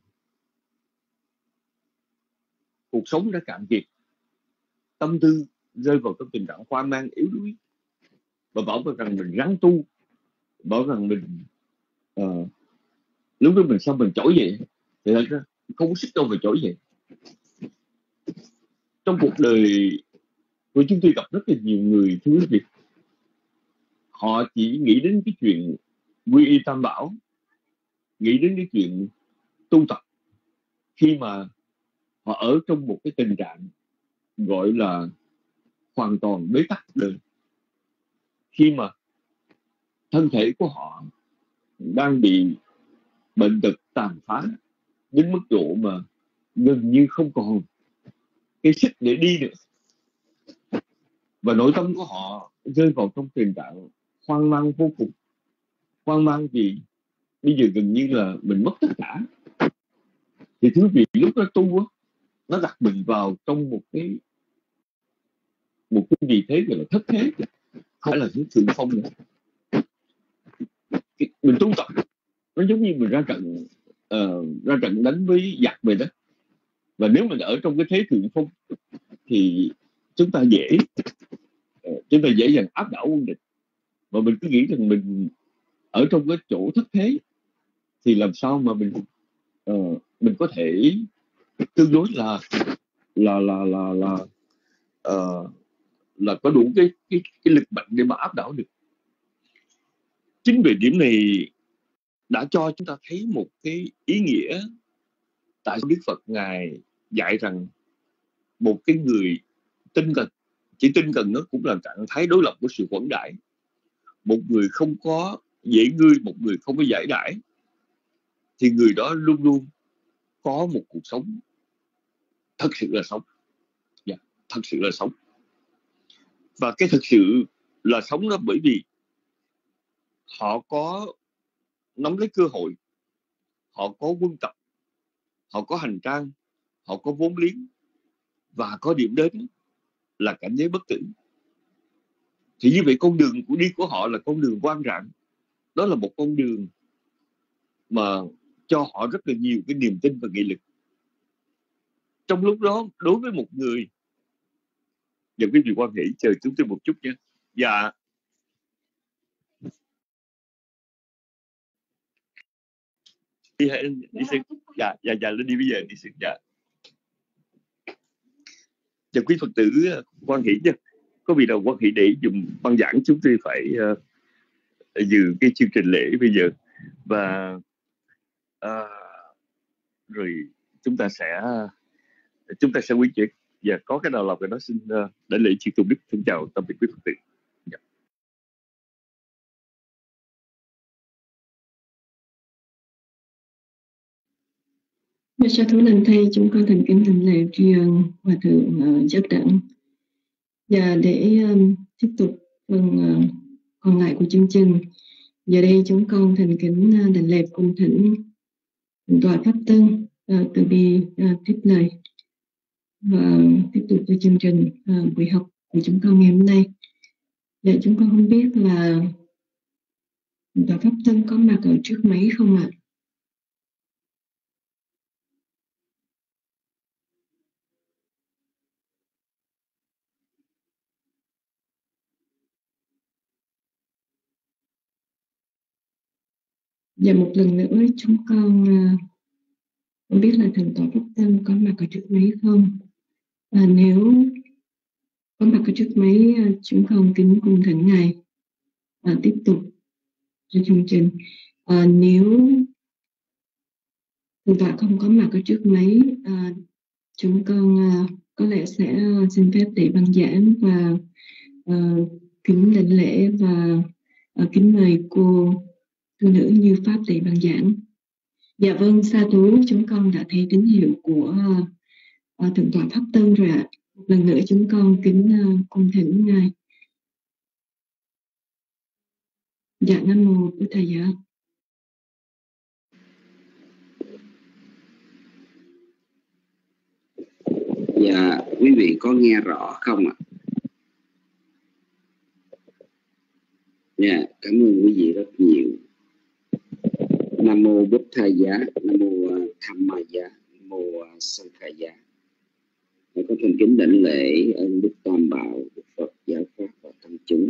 cuộc sống đã cạn kiệt, tâm tư rơi vào trong tình trạng hoang mang yếu đuối, và bảo rằng mình ráng tu, bảo rằng mình lúc đó mình sao mình trỗi dậy, thì thật ra không có sức đâu mà trỗi dậy. Trong cuộc đời của chúng tôi gặp rất là nhiều người, thưa quý vị, họ chỉ nghĩ đến cái chuyện quy y tam bảo, nghĩ đến cái chuyện tu tập khi mà họ ở trong một cái tình trạng gọi là hoàn toàn bế tắc đời, khi mà thân thể của họ đang bị bệnh tật tàn phá đến mức độ mà gần như không còn cái sức để đi nữa. Và nội tâm của họ rơi vào trong tình trạng hoang mang vô cùng. Hoang mang vì bây giờ gần như là mình mất tất cả. Thì thứ vị lúc đó tu nó đặt mình vào trong một cái vị thế gọi là thất thế, không phải là thứ thượng phong nữa. Mình tu tập nó giống như mình ra trận đánh với giặc vậy đó. Và nếu mình ở trong cái thế thượng phong thì chúng ta dễ dàng áp đảo quân địch. Mà mình cứ nghĩ rằng mình ở trong cái chỗ thất thế thì làm sao mà mình có thể tương đối là có đủ cái lực mạnh để mà áp đảo được. Chính vì điểm này đã cho chúng ta thấy một cái ý nghĩa tại Đức Phật Ngài dạy rằng một cái người tinh cần. Chỉ tinh cần nó cũng là trạng thái đối lập của sự quảng đại. Một người không có dễ ngươi, một người không có giải đãi, thì người đó luôn luôn có một cuộc sống thật sự là sống. Thật sự là sống. Và cái thật sự là sống đó bởi vì họ có nắm lấy cơ hội, họ có quân tập, họ có hành trang, họ có vốn liếng, và có điểm đến là cảnh giới bất tử. Thì như vậy con đường của đi của họ là con đường quang rạng. Đó là một con đường mà cho họ rất là nhiều cái niềm tin và nghị lực. Trong lúc đó, đối với một người, và quý vị quan hệ chờ chúng tôi một chút nha. Dạ. Đi xin. Dạ, lên đi bây giờ đi xin. Dạ. Chào quý Phật tử quan hệ nha. Có vị nào quan hệ để dùng băng giảng, chúng tôi phải dự cái chương trình lễ bây giờ. Và rồi chúng ta sẽ quy chuyện. Và có cái nào làm cái đó xin để lễ chư tôn đức. Xin chào tạm biệt quý Phật tử. Sa thú lần thầy, chúng con thành kính thành lễ tri ân Hòa thượng Giác Đẳng. Và để tiếp tục phần còn lại của chương trình, giờ đây chúng con thành kính đảnh lễ cung thỉnh Thượng tọa Pháp Tân từ bi tiếp lời và tiếp tục cho chương trình buổi học của chúng con ngày hôm nay. Để chúng con không biết là Thượng tọa Pháp Tân có mặt ở trước máy không ạ? Và một lần nữa chúng con không biết là Thượng tọa Pháp Tân có mặt ở trước máy không? Nếu có mặt ở trước máy, chúng con kính cung thỉnh Ngài tiếp tục cho chương trình. Nếu Thượng tọa không có mặt ở trước máy, chúng con có lẽ sẽ xin phép để băng giảng và kính đảnh lễ và kính mời cô tu nữ Như Pháp để băng giảng. Dạ vâng, sa thú, chúng con đã thấy tín hiệu của Thượng tọa Pháp Tân rồi ạ. Một lần nữa chúng con kính cung thỉnh Ngài. Dạ, Nam Mô Bổn Thầy Giá. Dạ, quý vị có nghe rõ không ạ? Dạ, cảm ơn quý vị rất nhiều. Nam Mô Bổn Thầy Giá, Nam Mô Tham Ma Giá, Nam Mô Sankhya Giá. Tôi có thành kính đảnh lễ ơn Đức Tam Bảo, Đức Phật, Giáo Pháp và Tăng chúng.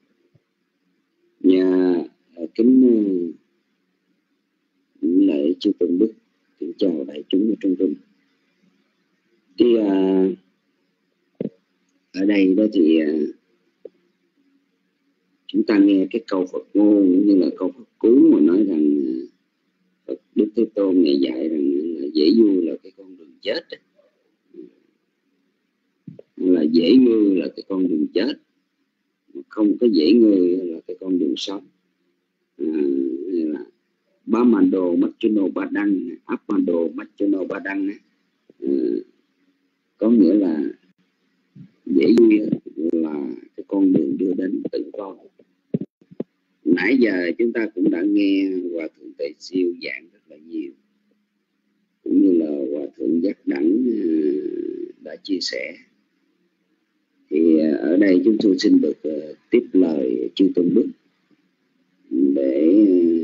Nhà kính lễ chư tôn đức, kính chào đại chúng ở trong rừng. Thì ở đây đó thì chúng ta nghe cái câu Phật ngôn cũng như là câu Phật cú mà nói rằng Phật Đức Thế Tôn này dạy rằng là dễ vui là cái con đường chết, là dễ ngư là cái con đường chết, không có dễ ngư là cái con đường sống. Là Bamando Machuno Badang, Apmando Machuno Badang, có nghĩa là dễ vui là cái con đường đưa đến tử vong. Nãy giờ chúng ta cũng đã nghe Hòa thượng Tề Siêu giảng rất là nhiều, cũng như là Hòa thượng Giác Đẳng đã chia sẻ. Thì ở đây chúng tôi xin được tiếp lời chư tôn đức để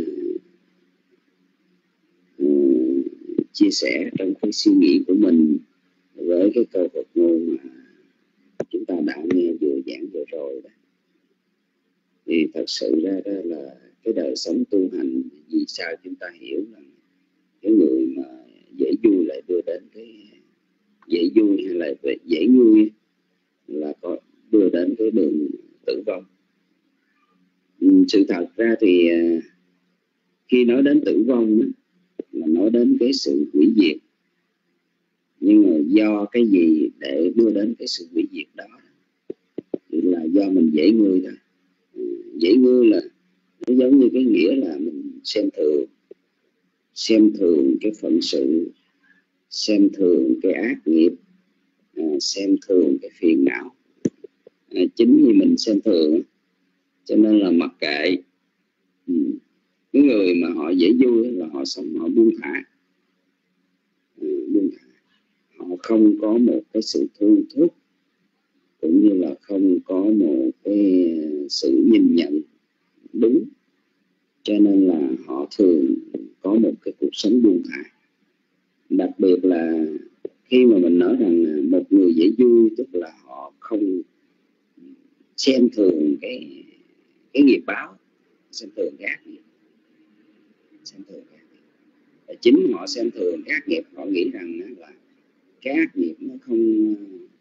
chia sẻ trong cái suy nghĩ của mình với cái câu Phật ngôn mà chúng ta đã nghe vừa giảng vừa rồi đó. Thì thật sự ra đó là cái đời sống tu hành, vì sao chúng ta hiểu rằng cái người mà dễ vui lại đưa đến cái dễ vui hay là dễ vui là có đưa đến cái đường tử vong. Sự thật ra thì khi nói đến tử vong là nói đến cái sự hủy diệt, Nhưng mà do cái gì để đưa đến cái sự hủy diệt đó? Thì là do mình dễ ngươi thôi. Dễ ngươi là nó giống như cái nghĩa là mình xem thường cái phận sự, xem thường cái ác nghiệp, xem thường cái phiền não. Chính vì mình xem thường cho nên là mặc kệ. Cái người mà họ dễ vui là họ sống, họ buông thả, họ không có một cái sự thu thúc, cũng như là không có một cái sự nhìn nhận đúng, cho nên là họ thường có một cái cuộc sống buông thả. Đặc biệt là khi mà mình nói rằng một người dễ vui, tức là họ không xem thường cái nghiệp báo, xem thường cái ác nghiệp, xem thường cái ác nghiệp. Và chính họ xem thường cái ác nghiệp, họ nghĩ rằng là cái ác nghiệp nó không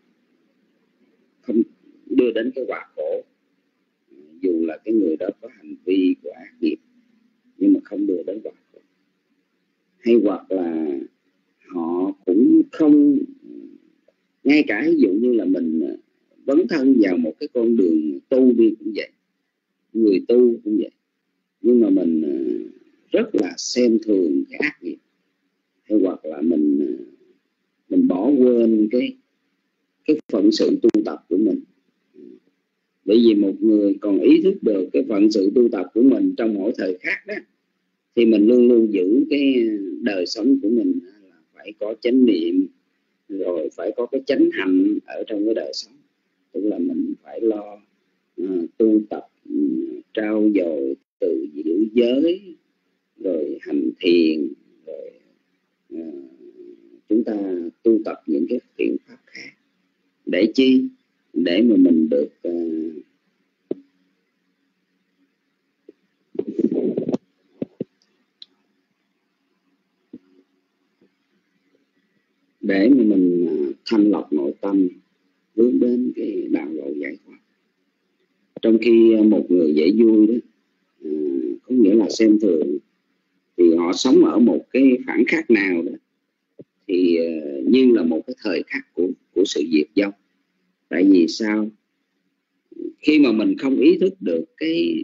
đưa đến cái quả khổ, dù là cái người đó có hành vi của ác nghiệp nhưng mà không đưa đến quả khổ. Hay hoặc là họ cũng không, ngay cả ví dụ như là mình vấn thân vào một cái con đường tu vi cũng vậy, người tu cũng vậy, nhưng mà mình rất là xem thường cái ác nghiệp, hay hoặc là mình bỏ quên cái phận sự tu tập của mình. Bởi vì một người còn ý thức được cái phận sự tu tập của mình trong mỗi thời khắc đó, thì mình luôn luôn giữ cái đời sống của mình là phải có chánh niệm, rồi phải có cái chánh hành ở trong cái đời sống. Tức là mình phải lo tu tập, trau dồi từ giữ giới, rồi hành thiền, rồi chúng ta tu tập những cái thiện pháp khác. Để chi? Để mà mình được để mà mình thanh lọc nội tâm, hướng đến cái đạo lộ giải thoát. Trong khi một người dễ vui đó, có nghĩa là xem thường, thì họ sống ở một cái khoảng khắc nào đó thì như là một cái thời khắc của sự diệt vong. Tại vì sao? Khi mà mình không ý thức được cái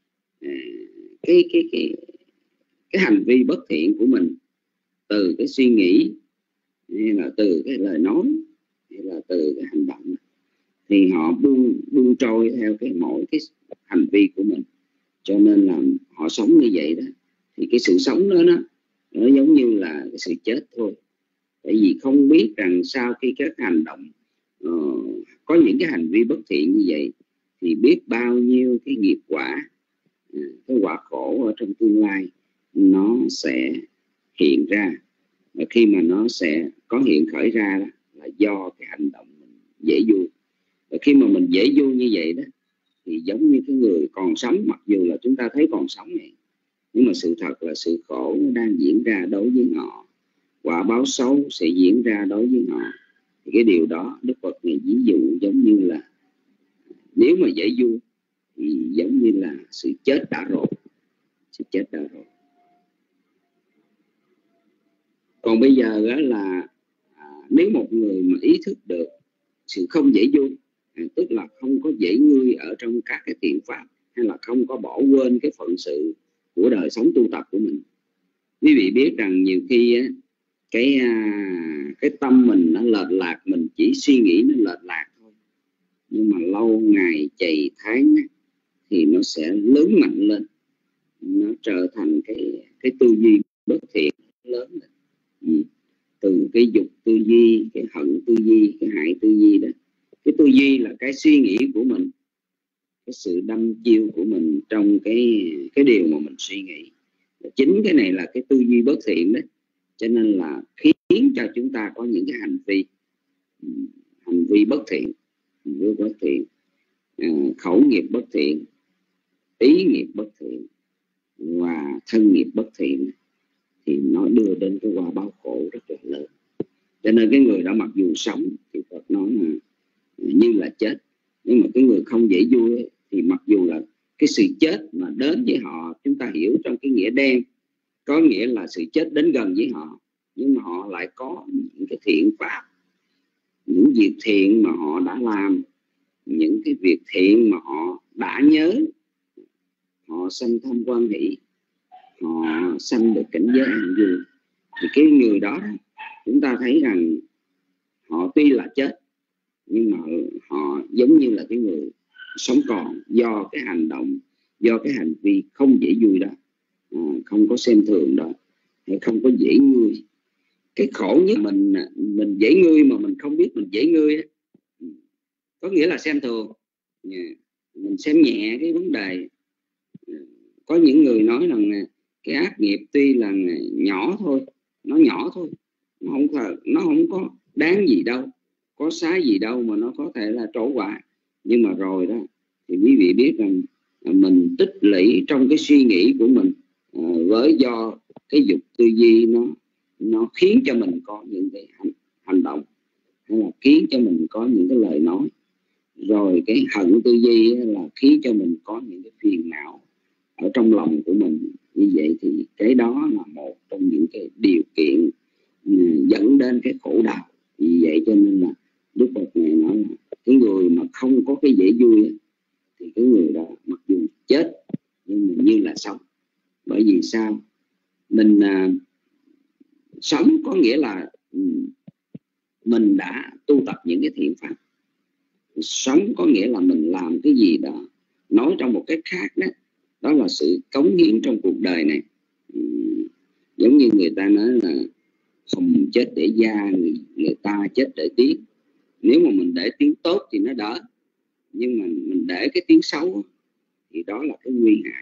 hành vi bất thiện của mình, từ cái suy nghĩ, hay là từ cái lời nói, hay là từ cái hành động, thì họ buông trôi theo mỗi cái hành vi của mình. Cho nên là họ sống như vậy đó, thì cái sự sống đó nó giống như là cái sự chết thôi. Tại vì không biết rằng sau khi các hành động có những cái hành vi bất thiện như vậy, thì biết bao nhiêu cái nghiệp quả, cái quả khổ ở trong tương lai nó sẽ hiện ra. Và khi mà nó sẽ có hiện khởi ra đó, là do cái hành động mình dễ vui. Và khi mà mình dễ vui như vậy đó, thì giống như cái người còn sống, mặc dù là chúng ta thấy còn sống này, nhưng mà sự thật là sự khổ nó đang diễn ra đối với họ, quả báo xấu sẽ diễn ra đối với họ. Thì cái điều đó Đức Phật này ví dụ giống như là nếu mà dễ vui thì giống như là sự chết đã rồi, sự chết đã rồi. Còn bây giờ đó là nếu một người mà ý thức được sự không dễ vui, tức là không có dễ ngươi ở trong các cái thiện pháp, hay là không có bỏ quên cái phận sự của đời sống tu tập của mình. Quý vị biết rằng nhiều khi cái tâm mình nó lệch lạc, mình chỉ suy nghĩ nó lệch lạc thôi, nhưng mà lâu ngày chày tháng thì nó sẽ lớn mạnh lên, nó trở thành cái tư duy bất thiện lớn lên. Từ cái dục tư duy, cái hận tư duy, cái hại tư duy đó. Cái tư duy là cái suy nghĩ của mình, cái sự đâm chiêu của mình trong cái điều mà mình suy nghĩ. Chính cái này là cái tư duy bất thiện đó. Cho nên là khiến cho chúng ta có những cái hành vi bất thiện, khẩu nghiệp bất thiện, ý nghiệp bất thiện và thân nghiệp bất thiện, thì nó đưa đến cái quả báo khổ rất là lớn. Cho nên cái người đó mặc dù sống thì Phật nói là như là chết, nhưng mà cái người không dễ vui ấy, thì mặc dù là cái sự chết mà đến với họ, chúng ta hiểu trong cái nghĩa đen, có nghĩa là sự chết đến gần với họ, nhưng mà họ lại có những cái thiện pháp, những việc thiện mà họ đã làm, những cái việc thiện mà họ đã nhớ, họ sanh tham quan hỷ, họ sanh được cảnh giới hạnh vui. Thì cái người đó chúng ta thấy rằng họ tuy là chết nhưng mà họ giống như là cái người sống còn, do cái hành động, do cái hành vi không dễ vui đó, không có xem thường đó, hay không có dễ ngươi. Cái khổ nhất mình dễ ngươi mà mình không biết mình dễ ngươi, có nghĩa là xem thường, mình xem nhẹ cái vấn đề. Có những người nói rằng cái ác nghiệp tuy là nhỏ thôi, nó nhỏ thôi, nó không có đáng gì đâu, có xá gì đâu mà nó có thể là trổ quả. Nhưng mà rồi đó thì quý vị biết rằng mình tích lũy trong cái suy nghĩ của mình, với do cái dục tư duy nó khiến cho mình có những cái hành động, hay là khiến cho mình có những cái lời nói. Rồi cái hận tư duy là khiến cho mình có những cái phiền não ở trong lòng của mình. Như vậy thì cái đó là một trong những cái điều kiện dẫn đến cái khổ đau. Vì vậy cho nên là Đức Phật này nói là cái người mà không có cái dễ vui thì cái người đó mặc dù chết nhưng mà như là sống. Bởi vì sao? Mình sống có nghĩa là mình đã tu tập những cái thiện pháp. Sống có nghĩa là mình làm cái gì đó. Nói trong một cách khác đó, đó là sự cống hiến trong cuộc đời này. Giống như người ta nói là không chết để da, người ta chết để tiếng. Nếu mà mình để tiếng tốt thì nó đỡ, nhưng mà mình để cái tiếng xấu thì đó là cái nguy hại,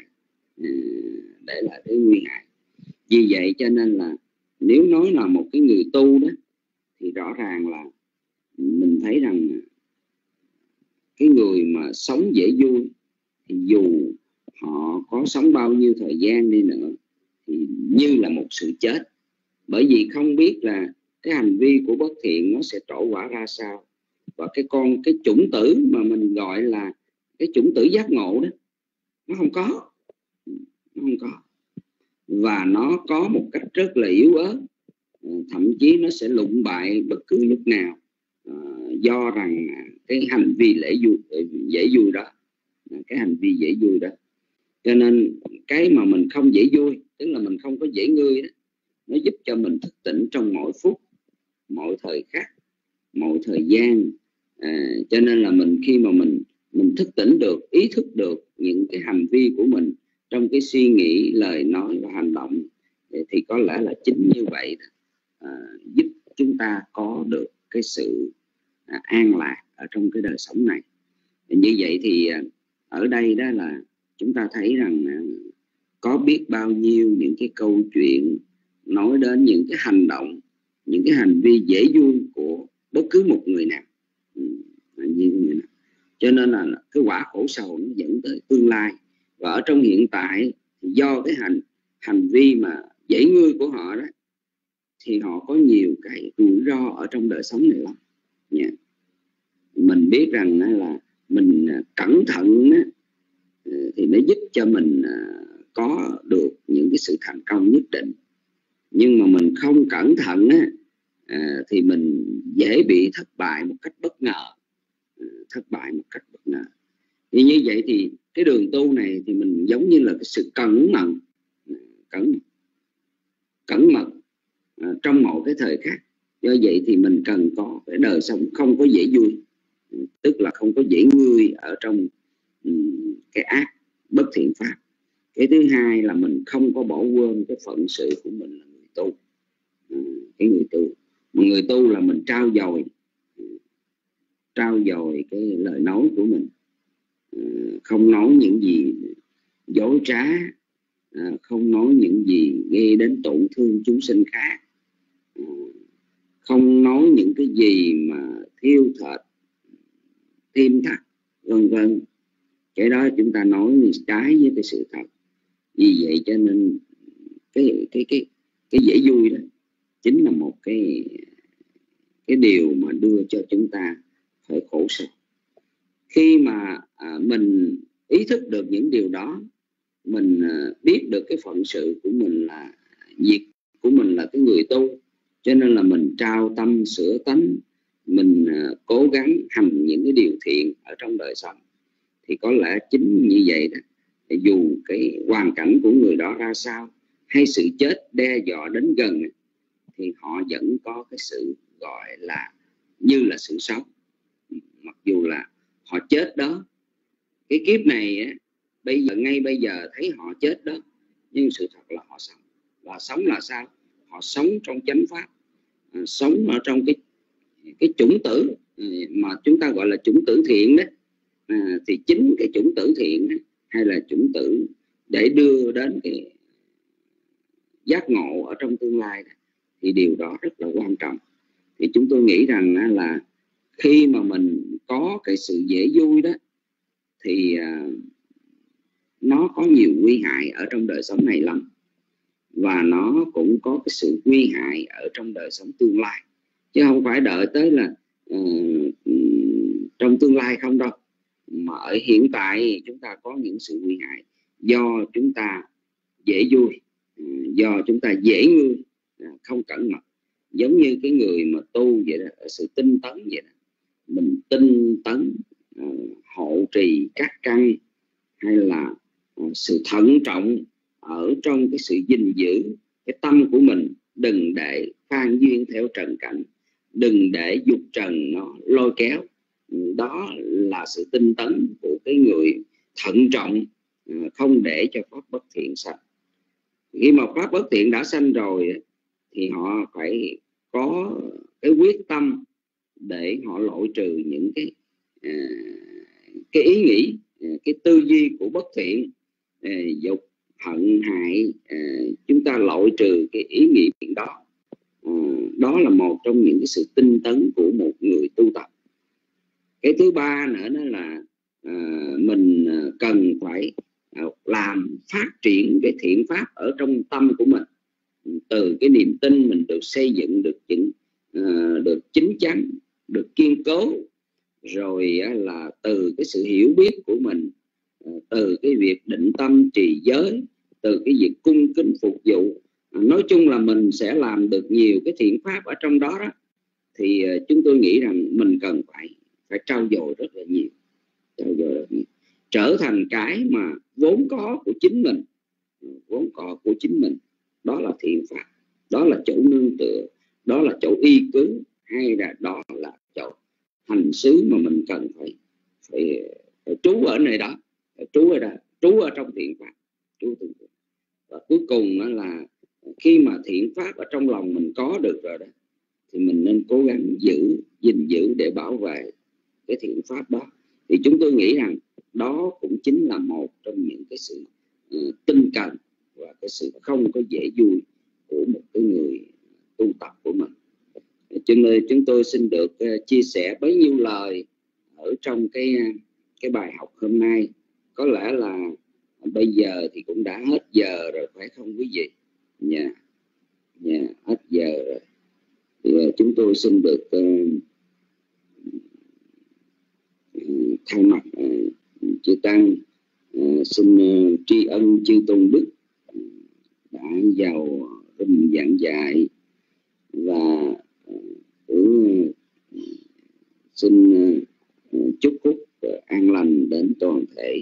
để lại cái nguy hại. Vì vậy cho nên là nếu nói là một cái người tu đó thì rõ ràng là mình thấy rằng cái người mà sống dễ vui thì dù họ có sống bao nhiêu thời gian đi nữa thì như là một sự chết. Bởi vì không biết là cái hành vi của bất thiện nó sẽ trổ quả ra sao. Và cái chủng tử mà mình gọi là cái chủng tử giác ngộ đó, nó không có. Và nó có một cách rất là yếu ớt, thậm chí nó sẽ lụng bại bất cứ lúc nào, do rằng cái hành vi dễ vui đó, cái hành vi dễ vui đó. Cho nên cái mà mình không dễ vui, tức là mình không có dễ ngươi đó, nó giúp cho mình thức tỉnh trong mỗi phút, mỗi thời khắc, mỗi thời gian. Cho nên là khi mà mình thức tỉnh được, ý thức được những cái hành vi của mình trong cái suy nghĩ, lời nói và hành động, thì có lẽ là chính như vậy giúp chúng ta có được cái sự an lạc ở trong cái đời sống này. Như vậy thì ở đây đó là chúng ta thấy rằng có biết bao nhiêu những cái câu chuyện nói đến những cái hành động, những cái hành vi dễ vui của bất cứ một người nào. Cho nên là cái quả khổ sầu nó dẫn tới tương lai. Và ở trong hiện tại thì do cái hành vi mà dễ ngươi của họ đó, thì họ có nhiều cái rủi ro ở trong đời sống này lắm. Mình biết rằng là mình cẩn thận thì nó giúp cho mình có được những cái sự thành công nhất định. Nhưng mà mình không cẩn thận thì mình dễ bị thất bại một cách bất ngờ. Thì như vậy thì cái đường tu này thì mình giống như là cái sự cẩn mật trong mọi cái thời khắc. Do vậy thì mình cần có cái đời sống không có dễ vui, tức là không có dễ ngươi ở trong cái ác bất thiện pháp. Cái thứ hai là mình không có bỏ quên cái phận sự của mình là người tu. Cái người tu, một người tu là mình trau dồi cái lời nói của mình, không nói những gì dối trá, không nói những gì gây đến tổn thương chúng sinh khác, không nói những cái gì mà thiêu thệt, thêm thắt, vân vân. Cái đó chúng ta nói trái với cái sự thật. Vì vậy cho nên cái dễ vui đó chính là một cái điều mà đưa cho chúng ta phải khổ sầu. Khi mà mình ý thức được những điều đó, mình biết được cái phận sự của mình là việc của mình là cái người tu, Cho nên là mình trao tâm sửa tánh, mình cố gắng hành những cái điều thiện ở trong đời sống, thì có lẽ chính như vậy đó, dù cái hoàn cảnh của người đó ra sao, hay sự chết đe dọa đến gần, thì họ vẫn có cái sự gọi là như là sự sống. Mặc dù là họ chết đó, cái kiếp này bây giờ, ngay bây giờ thấy họ chết đó, nhưng sự thật là họ sống. Và sống là sao? Họ sống trong chánh pháp, sống ở trong cái chủng tử mà chúng ta gọi là chủng tử thiện đó. Thì chính cái chủng tử thiện hay là chủng tử để đưa đến cái giác ngộ ở trong tương lai đó, thì điều đó rất là quan trọng. Thì chúng tôi nghĩ rằng là khi mà mình có cái sự dễ vui đó, thì nó có nhiều nguy hại ở trong đời sống này lắm, và nó cũng có cái sự nguy hại ở trong đời sống tương lai, chứ không phải đợi tới là trong tương lai không đâu, mà ở hiện tại chúng ta có những sự nguy hại do chúng ta dễ vui, do chúng ta dễ ngu, không cẩn mật. Giống như cái người mà tu vậy đó, ở sự tinh tấn vậy đó, mình tinh tấn hộ trì các căn, hay là sự thận trọng ở trong cái sự gìn giữ cái tâm của mình, đừng để phan duyên theo trần cảnh, đừng để dục trần nó lôi kéo. Đó là sự tinh tấn của cái người thận trọng, không để cho pháp bất thiện sanh. Khi mà pháp bất thiện đã sanh rồi, thì họ phải có cái quyết tâm để họ loại trừ những cái ý nghĩ, cái tư duy của bất thiện, dục hận hại, chúng ta loại trừ cái ý nghĩ đó. Đó là một trong những cái sự tinh tấn của một người tu tập. Cái thứ ba nữa đó là mình cần phải làm phát triển cái thiện pháp ở trong tâm của mình. Từ cái niềm tin mình được xây dựng, được chín chắn, được kiên cố, rồi là từ cái sự hiểu biết của mình, từ cái việc định tâm trì giới, từ cái việc cung kính phục vụ. Nói chung là mình sẽ làm được nhiều cái thiện pháp ở trong đó đó. Thì chúng tôi nghĩ rằng mình cần phải trau dồi rất là nhiều, trở thành cái mà vốn có của chính mình, đó là thiện pháp, đó là chỗ nương tựa, đó là chỗ y cứ, hay là đó là chỗ hành xứ mà mình cần phải trú ở nơi đó, trú ở trong thiện pháp, và cuối cùng là khi mà thiện pháp ở trong lòng mình có được rồi đó, thì mình nên cố gắng gìn giữ để bảo vệ cái thiện pháp đó. Thì chúng tôi nghĩ rằng đó cũng chính là một trong những cái sự tinh cần và cái sự không có dễ vui của một cái người tu tập của mình. Cho nên chúng tôi xin được chia sẻ bấy nhiêu lời ở trong cái bài học hôm nay. Có lẽ là bây giờ thì cũng đã hết giờ rồi, phải không quý vị? Dạ, hết giờ rồi. Thì chúng tôi xin được thay mặt chư Tăng xin tri ân chư Tôn Đức đã vào rừng giảng dạy, và xin chúc phúc an lành đến toàn thể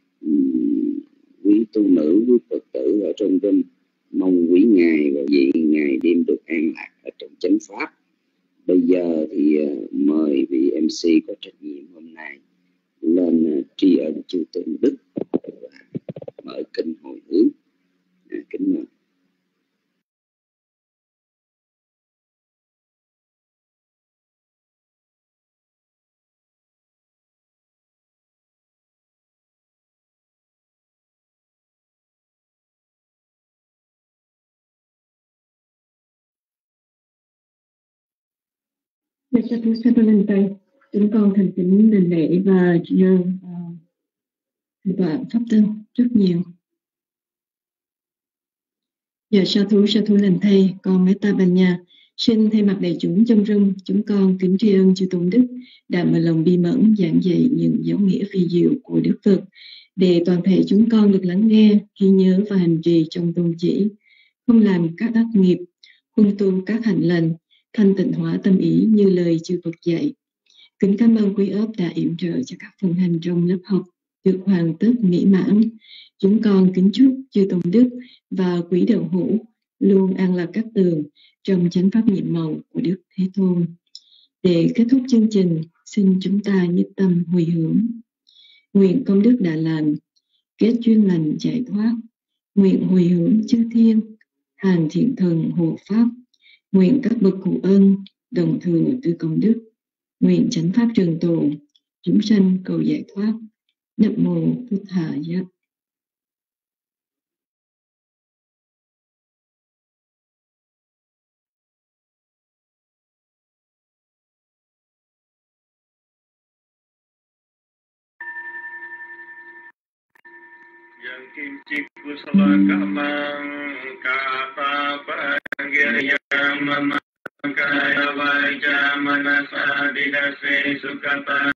quý tu nữ, quý Phật tử ở trong rừng. Mong quý ngài và vị ngài đêm được an lạc ở trong chánh pháp. Bây giờ thì mời vị MC có trách nhiệm hôm nay lên tri ân chư Tôn Đức và mở kinh hồi hướng. Kính mời. Sa thú lên tay. Chúng con thành kính đảnh lễ và tri ân thượng tọa pháp tân rất nhiều. Giờ sa thú làm thầy, con Meta Banya xin thay mặt đại chúng trong room, chúng con kính tri ân chư Tôn Đức đã mở lòng bi mẫn giảng dạy những giáo nghĩa phi diệu của Đức Phật, để toàn thể chúng con được lắng nghe, ghi nhớ và hành trì trong tôn chỉ, không làm các ác nghiệp, huân tu các hạnh lành, thanh tịnh hóa tâm ý như lời chư Phật dạy. Kính cảm ơn quý ốp đã yểm trợ cho các phần hành trong lớp học được hoàn tất mỹ mãn. Chúng con kính chúc chư Tôn Đức và quý đạo hữu luôn an lạc các tường trong chánh pháp nhiệm màu của Đức Thế Tôn. Để kết thúc chương trình, xin chúng ta nhất tâm hồi hướng. Nguyện công đức đã làm, kết duyên lành giải thoát. Nguyện hồi hướng chư thiên, hàng thiện thần hộ pháp. Nguyện các bậc cụ ân đồng thừa từ công đức. Nguyện chánh pháp trường tồn, chúng sanh cầu giải thoát. Nam mô Phật Hà Giác. Yang kincik kusala kamang kapa pagiriyam mama kaya vaja manasa didase sukata